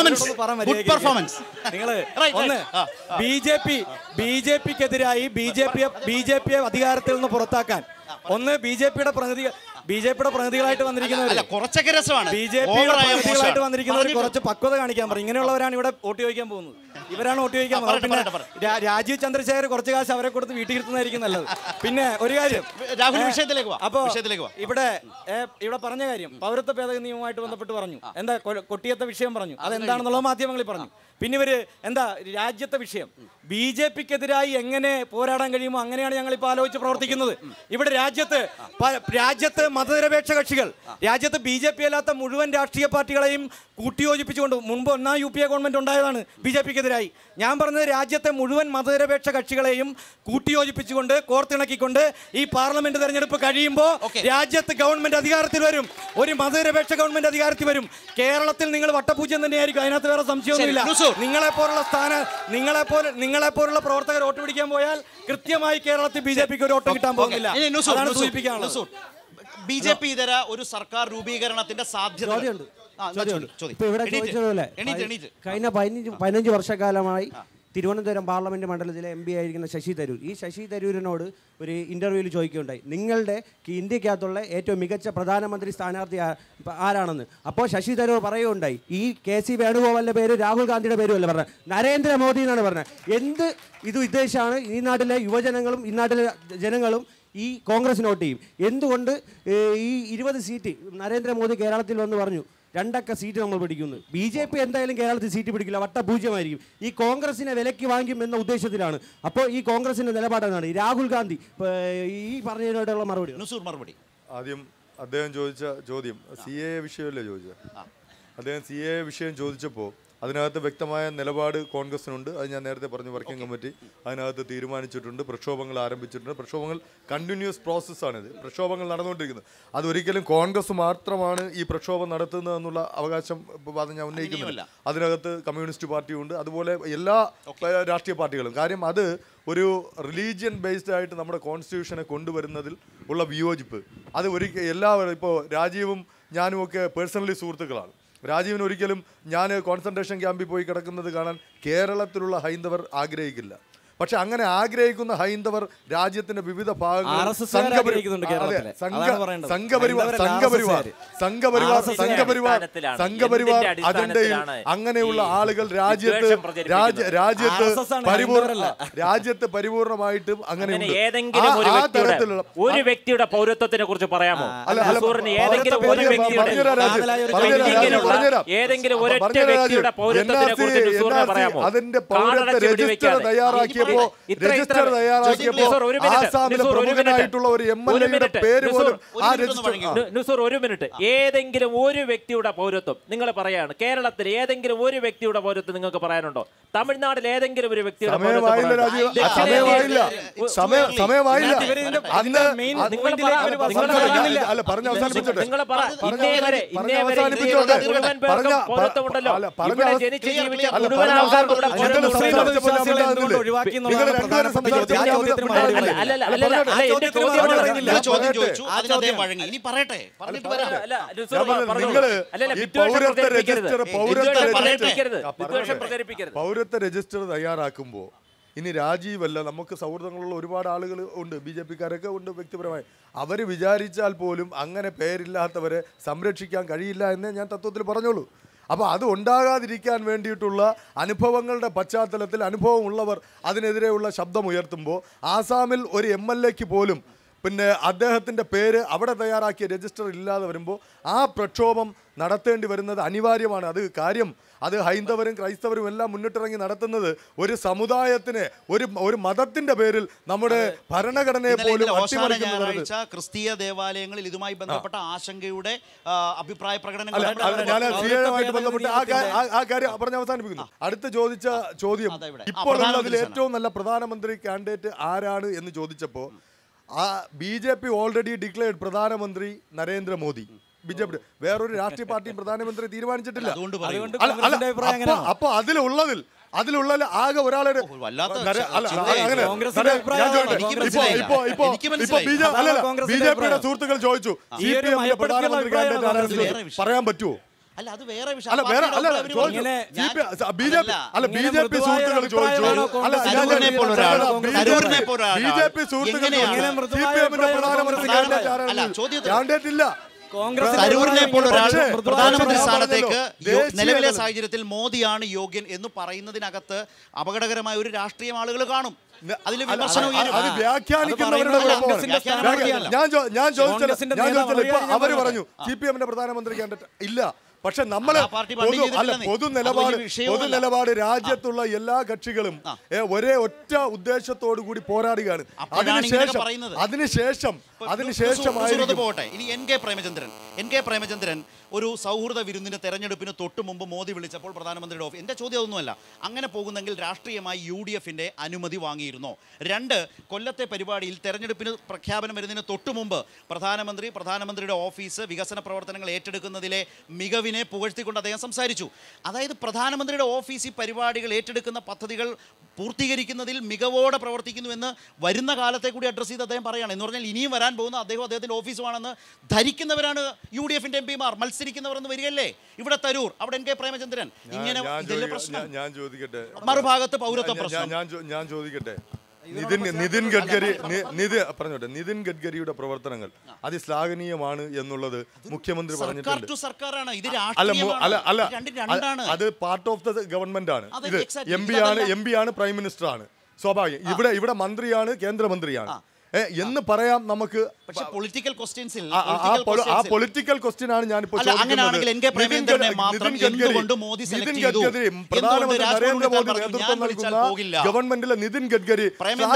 നിങ്ങൾ ഒന്ന് B J P B J പിക്കെതിരായി ബി ജെ പിയെ ബി ജെ പിയെ അധികാരത്തിൽ നിന്ന് പുറത്താക്കാൻ ഒന്ന് ബി ജെ പിയുടെ പ്രതിനിധി ബി ജെ പിയുടെ പ്രതിനിധികളായിട്ട് വന്നിരിക്കുന്നവർ കുറച്ചൊക്കെ രസമാണ്. ബി ജെ പിയുടെ പ്രതിനിധികളായിട്ട് വന്നിരിക്കുന്നവർ കുറച്ച് പക്വത കാണിക്കാൻ പറയും. ഇങ്ങനെയുള്ളവരാണ് ഇവിടെ വോട്ട് ചോദിക്കാൻ പോകുന്നത്. ഇവരാണ് വോട്ട് ചോദിക്കാൻ പോകുന്നത്. രാജീവ് ചന്ദ്രശേഖർ കുറച്ച് കാശ് അവരെ കൊടുത്ത് വീട്ടിൽ ഇരുത്തുന്നതായിരിക്കും നല്ലത്. പിന്നെ ഒരു കാര്യം അപ്പൊ ഇവിടെ ഇവിടെ പറഞ്ഞ കാര്യം പൗരത്വ ഭേദഗതി നിയമവുമായിട്ട് ബന്ധപ്പെട്ട് പറഞ്ഞു. എന്താ കൊട്ടിയത്തെ വിഷയം പറഞ്ഞു. അതെന്താണെന്നുള്ള മാധ്യമങ്ങളിൽ പറഞ്ഞു. പിന്നെ ഇവര് എന്താ രാജ്യത്തെ വിഷയം ബി ജെ പിക്കെതിരായി എങ്ങനെ പോരാടാൻ കഴിയുമോ അങ്ങനെയാണ് ഞങ്ങൾ ഇപ്പോൾ ആലോചിച്ച് പ്രവർത്തിക്കുന്നത്. ഇവിടെ രാജ്യത്ത് രാജ്യത്ത് മതനിരപേക്ഷ കക്ഷികൾ രാജ്യത്ത് ബി ജെ പി അല്ലാത്ത മുഴുവൻ രാഷ്ട്രീയ പാർട്ടികളെയും കൂട്ടിയോജിപ്പിച്ചുകൊണ്ട് മുൻപ് ഒന്നാം യു പി എ ഗവൺമെൻറ് ഉണ്ടായതാണ് ബി ജെ പിക്കെതിരായി. ഞാൻ പറഞ്ഞത് രാജ്യത്തെ മുഴുവൻ മതനിരപേക്ഷ കക്ഷികളെയും കൂട്ടിയോജിപ്പിച്ചുകൊണ്ട് കോർത്തിണക്കിക്കൊണ്ട് ഈ പാർലമെന്റ് തെരഞ്ഞെടുപ്പ് കഴിയുമ്പോൾ രാജ്യത്ത് ഗവൺമെന്റ് അധികാരത്തിൽ വരും. ഒരു മതനിരപേക്ഷ ഗവൺമെന്റ് അധികാരത്തിൽ വരും. കേരളത്തിൽ നിങ്ങൾ വട്ടപൂജ്യം തന്നെയായിരിക്കും, അതിനകത്ത് വേറെ സംശയമൊന്നുമില്ല. നിങ്ങളെപ്പോലുള്ള സ്ഥാന നിങ്ങളെപ്പോലെ നിങ്ങളെപ്പോലുള്ള പ്രവർത്തകർ വോട്ട് പിടിക്കാൻ പോയാൽ കൃത്യമായി കേരളത്തിൽ ബി ജെ പിക്ക് ഒരു വോട്ട് കിട്ടാൻ പോകുന്നില്ല. ബി ജെ പി ഇതര ഒരു സർക്കാർ രൂപീകരണത്തിന്റെ സാധ്യത കഴിഞ്ഞ പതിനഞ്ച് പതിനഞ്ച് വർഷക്കാലമായി തിരുവനന്തപുരം പാർലമെന്റ് മണ്ഡലത്തിലെ എം പി ആയിരിക്കുന്ന ശശി തരൂർ, ഈ ശശി തരൂരിനോട് ഒരു ഇന്റർവ്യൂവിൽ ചോദിക്കുകയുണ്ടായി, നിങ്ങളുടെ ഇന്ത്യക്കകത്തുള്ള ഏറ്റവും മികച്ച പ്രധാനമന്ത്രി സ്ഥാനാർത്ഥി ആരാണെന്ന്. അപ്പോൾ ശശി തരൂർ പറയുകയുണ്ടായി, ഈ കെ സി വേണുഗോപാലിന്റെ പേര് രാഹുൽ ഗാന്ധിയുടെ പേരുമല്ല പറഞ്ഞത്, നരേന്ദ്രമോദി എന്നാണ് പറഞ്ഞത്. എന്ത് ഇത് ഉദ്ദേശമാണ് ഈ നാട്ടിലെ യുവജനങ്ങളും ഈ നാട്ടിലെ ജനങ്ങളും ഈ കോൺഗ്രസ് വോട്ട് ചെയ്യും. എന്തുകൊണ്ട് ഈ ഇരുപത് സീറ്റ് നരേന്ദ്രമോദി കേരളത്തിൽ വന്ന് പറഞ്ഞു രണ്ടക്ക സീറ്റ് നമ്മൾ പിടിക്കുന്നു. ബി ജെ പി എന്തായാലും കേരളത്തിൽ സീറ്റ് പിടിക്കില്ല, വട്ടപൂജ്യമായിരിക്കും. ഈ കോൺഗ്രസിനെ വിലയ്ക്ക് വാങ്ങിക്കും എന്ന ഉദ്ദേശത്തിലാണ്. അപ്പോൾ ഈ കോൺഗ്രസിന്റെ നിലപാടെന്നാണ്. രാഹുൽ ഗാന്ധി ഈ പറഞ്ഞതിനോടുള്ള മറുപടി മറുപടി ആദ്യം അദ്ദേഹം ചോദിച്ച ചോദ്യം സി എ വിഷയമല്ലേ ചോദിച്ചത്. അദ്ദേഹം സി എ വിഷയം ചോദിച്ചപ്പോൾ അതിനകത്ത് വ്യക്തമായ നിലപാട് കോൺഗ്രസിനുണ്ട്. അത് ഞാൻ നേരത്തെ പറഞ്ഞു, വർക്കിംഗ് കമ്മിറ്റി അതിനകത്ത് തീരുമാനിച്ചിട്ടുണ്ട്. പ്രക്ഷോഭങ്ങൾ ആരംഭിച്ചിട്ടുണ്ട്. പ്രക്ഷോഭങ്ങൾ കണ്ടിന്യൂസ് പ്രോസസ്സാണിത്. പ്രക്ഷോഭങ്ങൾ നടന്നുകൊണ്ടിരിക്കുന്നത്. അതൊരിക്കലും കോൺഗ്രസ് മാത്രമാണ് ഈ പ്രക്ഷോഭം നടത്തുന്നത് എന്നുള്ള അവകാശം വാദം ഞാൻ ഉന്നയിക്കുന്നില്ല. അതിനകത്ത് കമ്മ്യൂണിസ്റ്റ് പാർട്ടിയുണ്ട്, അതുപോലെ എല്ലാ രാഷ്ട്രീയ പാർട്ടികളും. കാര്യം അത് ഒരു റിലീജിയൻ ബേസ്ഡ് ആയിട്ട് നമ്മുടെ കോൺസ്റ്റിറ്റ്യൂഷനെ കൊണ്ടുവരുന്നതിൽ ഉള്ള വിയോജിപ്പ് അത് ഒരിക്കൽ എല്ലാവരും, ഇപ്പോൾ രാജീവും ഞാനും ഒക്കെ പേഴ്സണലി സുഹൃത്തുക്കളാണ്. രാജീവിന് ഒരിക്കലും ഞാൻ കോൺസെൻട്രേഷൻ ക്യാമ്പിൽ പോയി കിടക്കുന്നത് കാണാൻ കേരളത്തിലുള്ള ഹൈന്ദവർ ആഗ്രഹിക്കില്ല. പക്ഷെ അങ്ങനെ ആഗ്രഹിക്കുന്ന ഹൈന്ദവർ രാജ്യത്തിന്റെ വിവിധ ഭാഗങ്ങളിൽ സംഘപരിവാർ അജണ്ടയിൽ അങ്ങനെയുള്ള ആളുകൾ രാജ്യത്ത് രാജ്യത്ത് പരിപൂർണ രാജ്യത്ത് പരിപൂർണമായിട്ടും അങ്ങനെ ആ തരത്തിലുള്ള ഒരു വ്യക്തിയുടെ പൗരത്വത്തിനെ കുറിച്ച് പറയാമോ? അതിന്റെ പൗരത്വ രജിസ്റ്റർ തയ്യാറാക്കിയ രജിസ്റ്റർ തയ്യാറാക്കിയപ്പോൾ ആസാമിലെ പ്രമുഖനായിട്ടുള്ള ഒരു എം എൽ എയുടെ പേര് പോലും ആ രജിസ്റ്റർ. ഒരു മിനിറ്റ്, ഏതെങ്കിലും ഒരു വ്യക്തിയുടെ പൗരത്വം നിങ്ങൾ പറയാണ്, കേരളത്തിൽ ഏതെങ്കിലും ഒരു വ്യക്തിയുടെ പൗരത്വം നിങ്ങൾക്ക് പറയാനുണ്ടോ? തമിഴ്നാട്ടിൽ ഏതെങ്കിലും ഒരു വ്യക്തിയുടെ സമയമായില്ല സമയമായില്ല അന്ന് അല്ല പറഞ്ഞ അവസാനിപ്പിച്ചോട്ടെ പൗരത്വ രജിസ്റ്റർ തയ്യാറാക്കുമ്പോൾ ഇനി രാജീവല്ല, നമുക്ക് സൗഹൃദങ്ങളുള്ള ഒരുപാട് ആളുകൾ ഉണ്ട്, ബി ജെ പിക്കാരൊക്കെ ഉണ്ട് വ്യക്തിപരമായി. അവർ വിചാരിച്ചാൽ പോലും അങ്ങനെ പേരില്ലാത്തവരെ സംരക്ഷിക്കാൻ കഴിയില്ല എന്നേ ഞാൻ തത്വത്തിൽ പറഞ്ഞോളൂ. അപ്പോൾ അത് ഉണ്ടാകാതിരിക്കാൻ വേണ്ടിയിട്ടുള്ള അനുഭവങ്ങളുടെ പശ്ചാത്തലത്തിൽ അനുഭവമുള്ളവർ അതിനെതിരെയുള്ള ശബ്ദമുയർത്തുമ്പോൾ ആസാമിൽ ഒരു എം എൽ എക്ക് പോലും പിന്നെ അദ്ദേഹത്തിൻ്റെ പേര് അവിടെ തയ്യാറാക്കിയ രജിസ്റ്റർ ഇല്ലാതെ വരുമ്പോൾ ആ പ്രക്ഷോഭം നടത്തേണ്ടി വരുന്നത് അനിവാര്യമാണ്. അത് കാര്യം അത് ഹൈന്ദവരും ക്രൈസ്തവരും എല്ലാം മുന്നിട്ടിറങ്ങി നടത്തുന്നത് ഒരു സമുദായത്തിനെ ഒരു ഒരു മതത്തിന്റെ പേരിൽ നമ്മുടെ ഭരണഘടനയെ പോലും ക്രിസ്തീയ ദേവാലയങ്ങളിൽ ഇതുമായി ബന്ധപ്പെട്ട ആശങ്കയുടെ അഭിപ്രായ പ്രകടനങ്ങൾ ബന്ധപ്പെട്ട് ആ കാര്യം പറഞ്ഞ് അവസാനിപ്പിക്കുന്നു. അടുത്ത് ചോദിച്ച ചോദ്യം ഇപ്പോൾ ഉള്ളതിൽ ഏറ്റവും നല്ല പ്രധാനമന്ത്രി കാൻഡിഡേറ്റ് ആരാണ് എന്ന് ചോദിച്ചപ്പോൾ ആ B J P already declared പ്രധാനമന്ത്രി നരേന്ദ്രമോദി. ബി ജെ പി വേറൊരു രാഷ്ട്രീയ പാർട്ടിയും പ്രധാനമന്ത്രി തീരുമാനിച്ചിട്ടില്ല. അപ്പൊ അതിലുള്ളതിൽ അതിലുള്ള ആകെ ഒരാളുടെ ബി ജെ പിയുടെ സുഹൃത്തുക്കൾ ചോദിച്ചു സി പി എമ്മിന്റെ പ്രധാനമന്ത്രി കാൻഡിഡേറ്റ് ആരാണെന്ന് പറയാൻ പറ്റുമോ? അല്ല അത് വേറെ വിഷയം. അല്ല വേറെ അല്ല ബി ജെ പി അല്ല ബി ജെ പി സുഹൃത്തുക്കൾ ചോദിച്ചു അല്ല ബി ജെ പി സുഹൃത്തുക്കൾ സി പി എമ്മിന്റെ പ്രധാനമന്ത്രി കാൻഡിഡേറ്റ് ആരാണ്? കാൻഡിഡേറ്റ് ഇല്ല. തരൂരിനെ പോലൊരാൾ പ്രധാനമന്ത്രി സ്ഥാനത്തേക്ക് നിലവിലെ സാഹചര്യത്തിൽ മോദിയാണ് യോഗ്യൻ എന്ന് പറയുന്നതിനകത്ത് അപകടകരമായ ഒരു രാഷ്ട്രീയം ആളുകൾ കാണും. അതിൽ വിമർശനം ഞാൻ ചോദിച്ചത് അവര് പറഞ്ഞു സി പി എമ്മിന്റെ പ്രധാനമന്ത്രി കാൻഡിഡേറ്റ് ഇല്ല. പക്ഷെ നമ്മള് ആ പാർട്ടി പണ്ട് പൊതു അല്ല ചെയ്തിട്ടില്ലെന്നേ. പൊതു അത് നിലപാട് വലിയ വിഷയമല്ല. പൊതു നിലപാട് രാജ്യത്തുള്ള എല്ലാ കക്ഷികളും ഏ, ഒരേ ഒറ്റ ഉദ്ദേശത്തോടു കൂടി പോരാടുകയാണ്. അപ്പോഴാണ് ഇങ്ങനെയൊക്കെ അതിനുശേഷം പറയുന്നത്. അതിനുശേഷം ഇപ്പൊ അതിനുശേഷമായിരിക്കും പോട്ടെ. ഇനി N K Premachandran N K Premachandran ഒരു സൗഹൃദ വിരുന്നിന്റെ തെരഞ്ഞെടുപ്പിന് തൊട്ട് മുമ്പ് മോദി വിളിച്ചപ്പോൾ പ്രധാനമന്ത്രിയുടെ ഓഫീസ് എൻ്റെ ചോദ്യം അതൊന്നുമല്ല. അങ്ങനെ പോകുന്നെങ്കിൽ രാഷ്ട്രീയമായി യു ഡി എഫിന്റെ അനുമതി വാങ്ങിയിരുന്നോ? രണ്ട്, കൊല്ലത്തെ പരിപാടിയിൽ തെരഞ്ഞെടുപ്പിന് പ്രഖ്യാപനം വരുന്നതിന് തൊട്ട് മുമ്പ് പ്രധാനമന്ത്രി പ്രധാനമന്ത്രിയുടെ ഓഫീസ് വികസന പ്രവർത്തനങ്ങൾ ഏറ്റെടുക്കുന്നതിലെ മികവിനെ പുകഴ്ത്തിക്കൊണ്ട് അദ്ദേഹം സംസാരിച്ചു. അതായത് പ്രധാനമന്ത്രിയുടെ ഓഫീസ് ഈ പരിപാടികൾ ഏറ്റെടുക്കുന്ന പദ്ധതികൾ പൂർത്തീകരിക്കുന്നതിൽ മികവോടെ പ്രവർത്തിക്കുന്നുവെന്ന് വരുന്ന കാലത്തെ കൂടി അഡ്രസ്സ് ചെയ്ത് അദ്ദേഹം പറയുകയാണ്. എന്ന് പറഞ്ഞാൽ ഇനിയും വരാൻ പോകുന്ന അദ്ദേഹം അദ്ദേഹത്തിൻ്റെ ഓഫീസുമാണെന്ന് ധരിക്കുന്നവരാണ് യു ഡി എഫിൻ്റെ എം പിമാർ. മത്സരിക്കുന്നവർ എന്ന് വരികയല്ലേ? ഇവിടെ തരൂർ, അവിടെ എൻ കെ പ്രേമചന്ദ്രൻ. ഇങ്ങനെ ഇതല്ലേ പ്രശ്നം? ഞാൻ ചോദിക്കട്ടെ, മറുഭാഗത്ത് പൗരത്വ പ്രശ്നം. ഞാൻ ചോദിക്കട്ടെ നിതിൻ നിതിൻ ഗഡ്കരി നിതിൻ പറഞ്ഞോട്ടെ നിതിൻ ഗഡ്കരിയുടെ പ്രവർത്തനങ്ങൾ അതിശ്ലാഘനീയമാണ് എന്നുള്ളത് മുഖ്യമന്ത്രി പറഞ്ഞിട്ടുണ്ട്. സർക്കാരാണ് ഇത്, അല്ല അല്ല അല്ല രണ്ടാണ്. അത് പാർട്ട് ഓഫ് ദ ഗവൺമെന്റ് ആണ്. അതെ, ഇത് exactly. എം പി ആണ് എം പി ആണ് പ്രൈം മിനിസ്റ്റർ ആണ്. സ്വാഭാവികം. ഇവിടെ ഇവിടെ മന്ത്രിയാണ്, കേന്ദ്രമന്ത്രിയാണ് എന്ന് പറയാം നമുക്ക്. പക്ഷേ പൊളിറ്റിക്കൽ ക്വസ്റ്റ്യൻസിൽ ആ പൊളിറ്റിക്കൽ ക്വസ്റ്റ്യൻ ആണ് ഞാനിപ്പോൾ പ്രധാനമന്ത്രി നരേന്ദ്രമോദി നേതൃത്വം നൽകുന്ന ഗവൺമെന്റിലെ നിതിൻ ഗഡ്കരി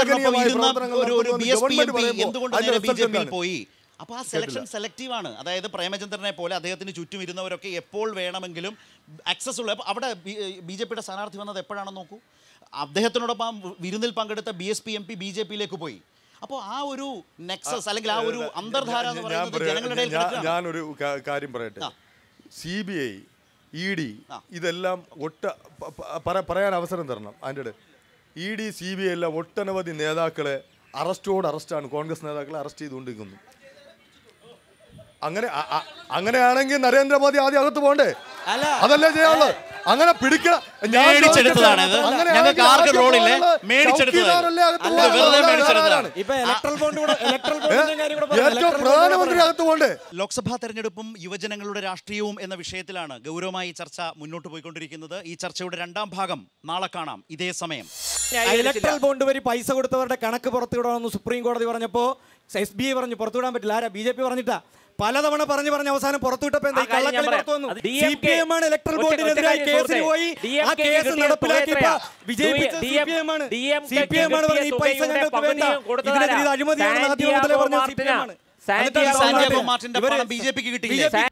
പോയി. അപ്പോൾ ആ സെലക്ഷൻ സെലക്റ്റീവ് ആണ്. അതായത് പ്രേമചന്ദ്രനെ പോലെ അദ്ദേഹത്തിന് ചുറ്റും ഇരുന്നവരൊക്കെ എപ്പോൾ വേണമെങ്കിലും ആക്സസ് ഉള്ള. അപ്പോൾ അവിടെ ബി ജെ പിയുടെ സ്ഥാനാർത്ഥി വന്നത് എപ്പോഴാണെന്ന് നോക്കൂ. അദ്ദേഹത്തിനോടൊപ്പം വിരുന്നിൽ പങ്കെടുത്ത B S P M P B J പിയിലേക്ക് പോയി. അപ്പോൾ ആ ഒരു നെക്സസ് അല്ലെങ്കിൽ ആ ഒരു അന്തർധാര എന്ന് പറയുന്നത് ജനങ്ങളുടെ ഞാനൊരു കാര്യം പറയട്ടെ. C B I, E D ഇതെല്ലാം ഒട്ട പറയാൻ അവസരം തരണം. അതിൻ്റെ E D C B I എല്ലാം ഒട്ടനവധി നേതാക്കളെ അറസ്റ്റോട് അറസ്റ്റാണ് കോൺഗ്രസ് നേതാക്കളെ അറസ്റ്റ് ചെയ്തുകൊണ്ടിരിക്കുന്നു. അങ്ങനെ അങ്ങനെയാണെങ്കിൽ നരേന്ദ്രമോദി ആദ്യം അകത്ത് പോകണ്ടേ? അതല്ലേ ചെയ്യാനുള്ളത്? അങ്ങനെ പിടിക്കണം. പ്രധാനമന്ത്രി അകത്ത് പോകണ്ടേ? ലോക്സഭാ തെരഞ്ഞെടുപ്പും യുവജനങ്ങളുടെ രാഷ്ട്രീയവും എന്ന വിഷയത്തിലാണ് ഗൗരവമായി ചർച്ച മുന്നോട്ട് പോയിക്കൊണ്ടിരിക്കുന്നത്. ഈ ചർച്ചയുടെ രണ്ടാം ഭാഗം നാളെ കാണാം ഇതേ സമയം. ഇലക്ട്രൽ ബോണ്ട് വഴി പൈസ കൊടുത്തവരുടെ കണക്ക് പുറത്തുവിടണമെന്ന് സുപ്രീം കോടതി പറഞ്ഞപ്പോൾ എസ് ബി ഐ പറഞ്ഞു പുറത്തുവിടാൻ പറ്റില്ല. ആരാ? ബി ജെ പി പറഞ്ഞിട്ടാ. പലതവണ പറഞ്ഞു പറഞ്ഞ അവസാനം പുറത്തുവിട്ടപ്പോൾ എന്താ കള്ളക്കളി പുറത്തു വന്നു. സി പി എം ആണ് ഇലക്ട്രൽ ബോണ്ടിനെതിരായി കേസിന് പോയി. ആ കേസ് നടപ്പിലാക്കിയപ്പോൾ വിജയിപ്പിച്ച സി പി എം ആണ്. സി പി എം ആണ് പറഞ്ഞ ഈ പൈസ ഞങ്ങൾക്ക് വേണ്ട, ഇതിനെതിരെ അഴിമതിയാണെന്ന് ആദ്യം മുതലേ പറഞ്ഞ സി പി എം ആണ്. സാന്റിയാഗോ മാർട്ടിന്റെ പണം ബി ജെ പിക്ക് കിട്ടിയില്ലേ?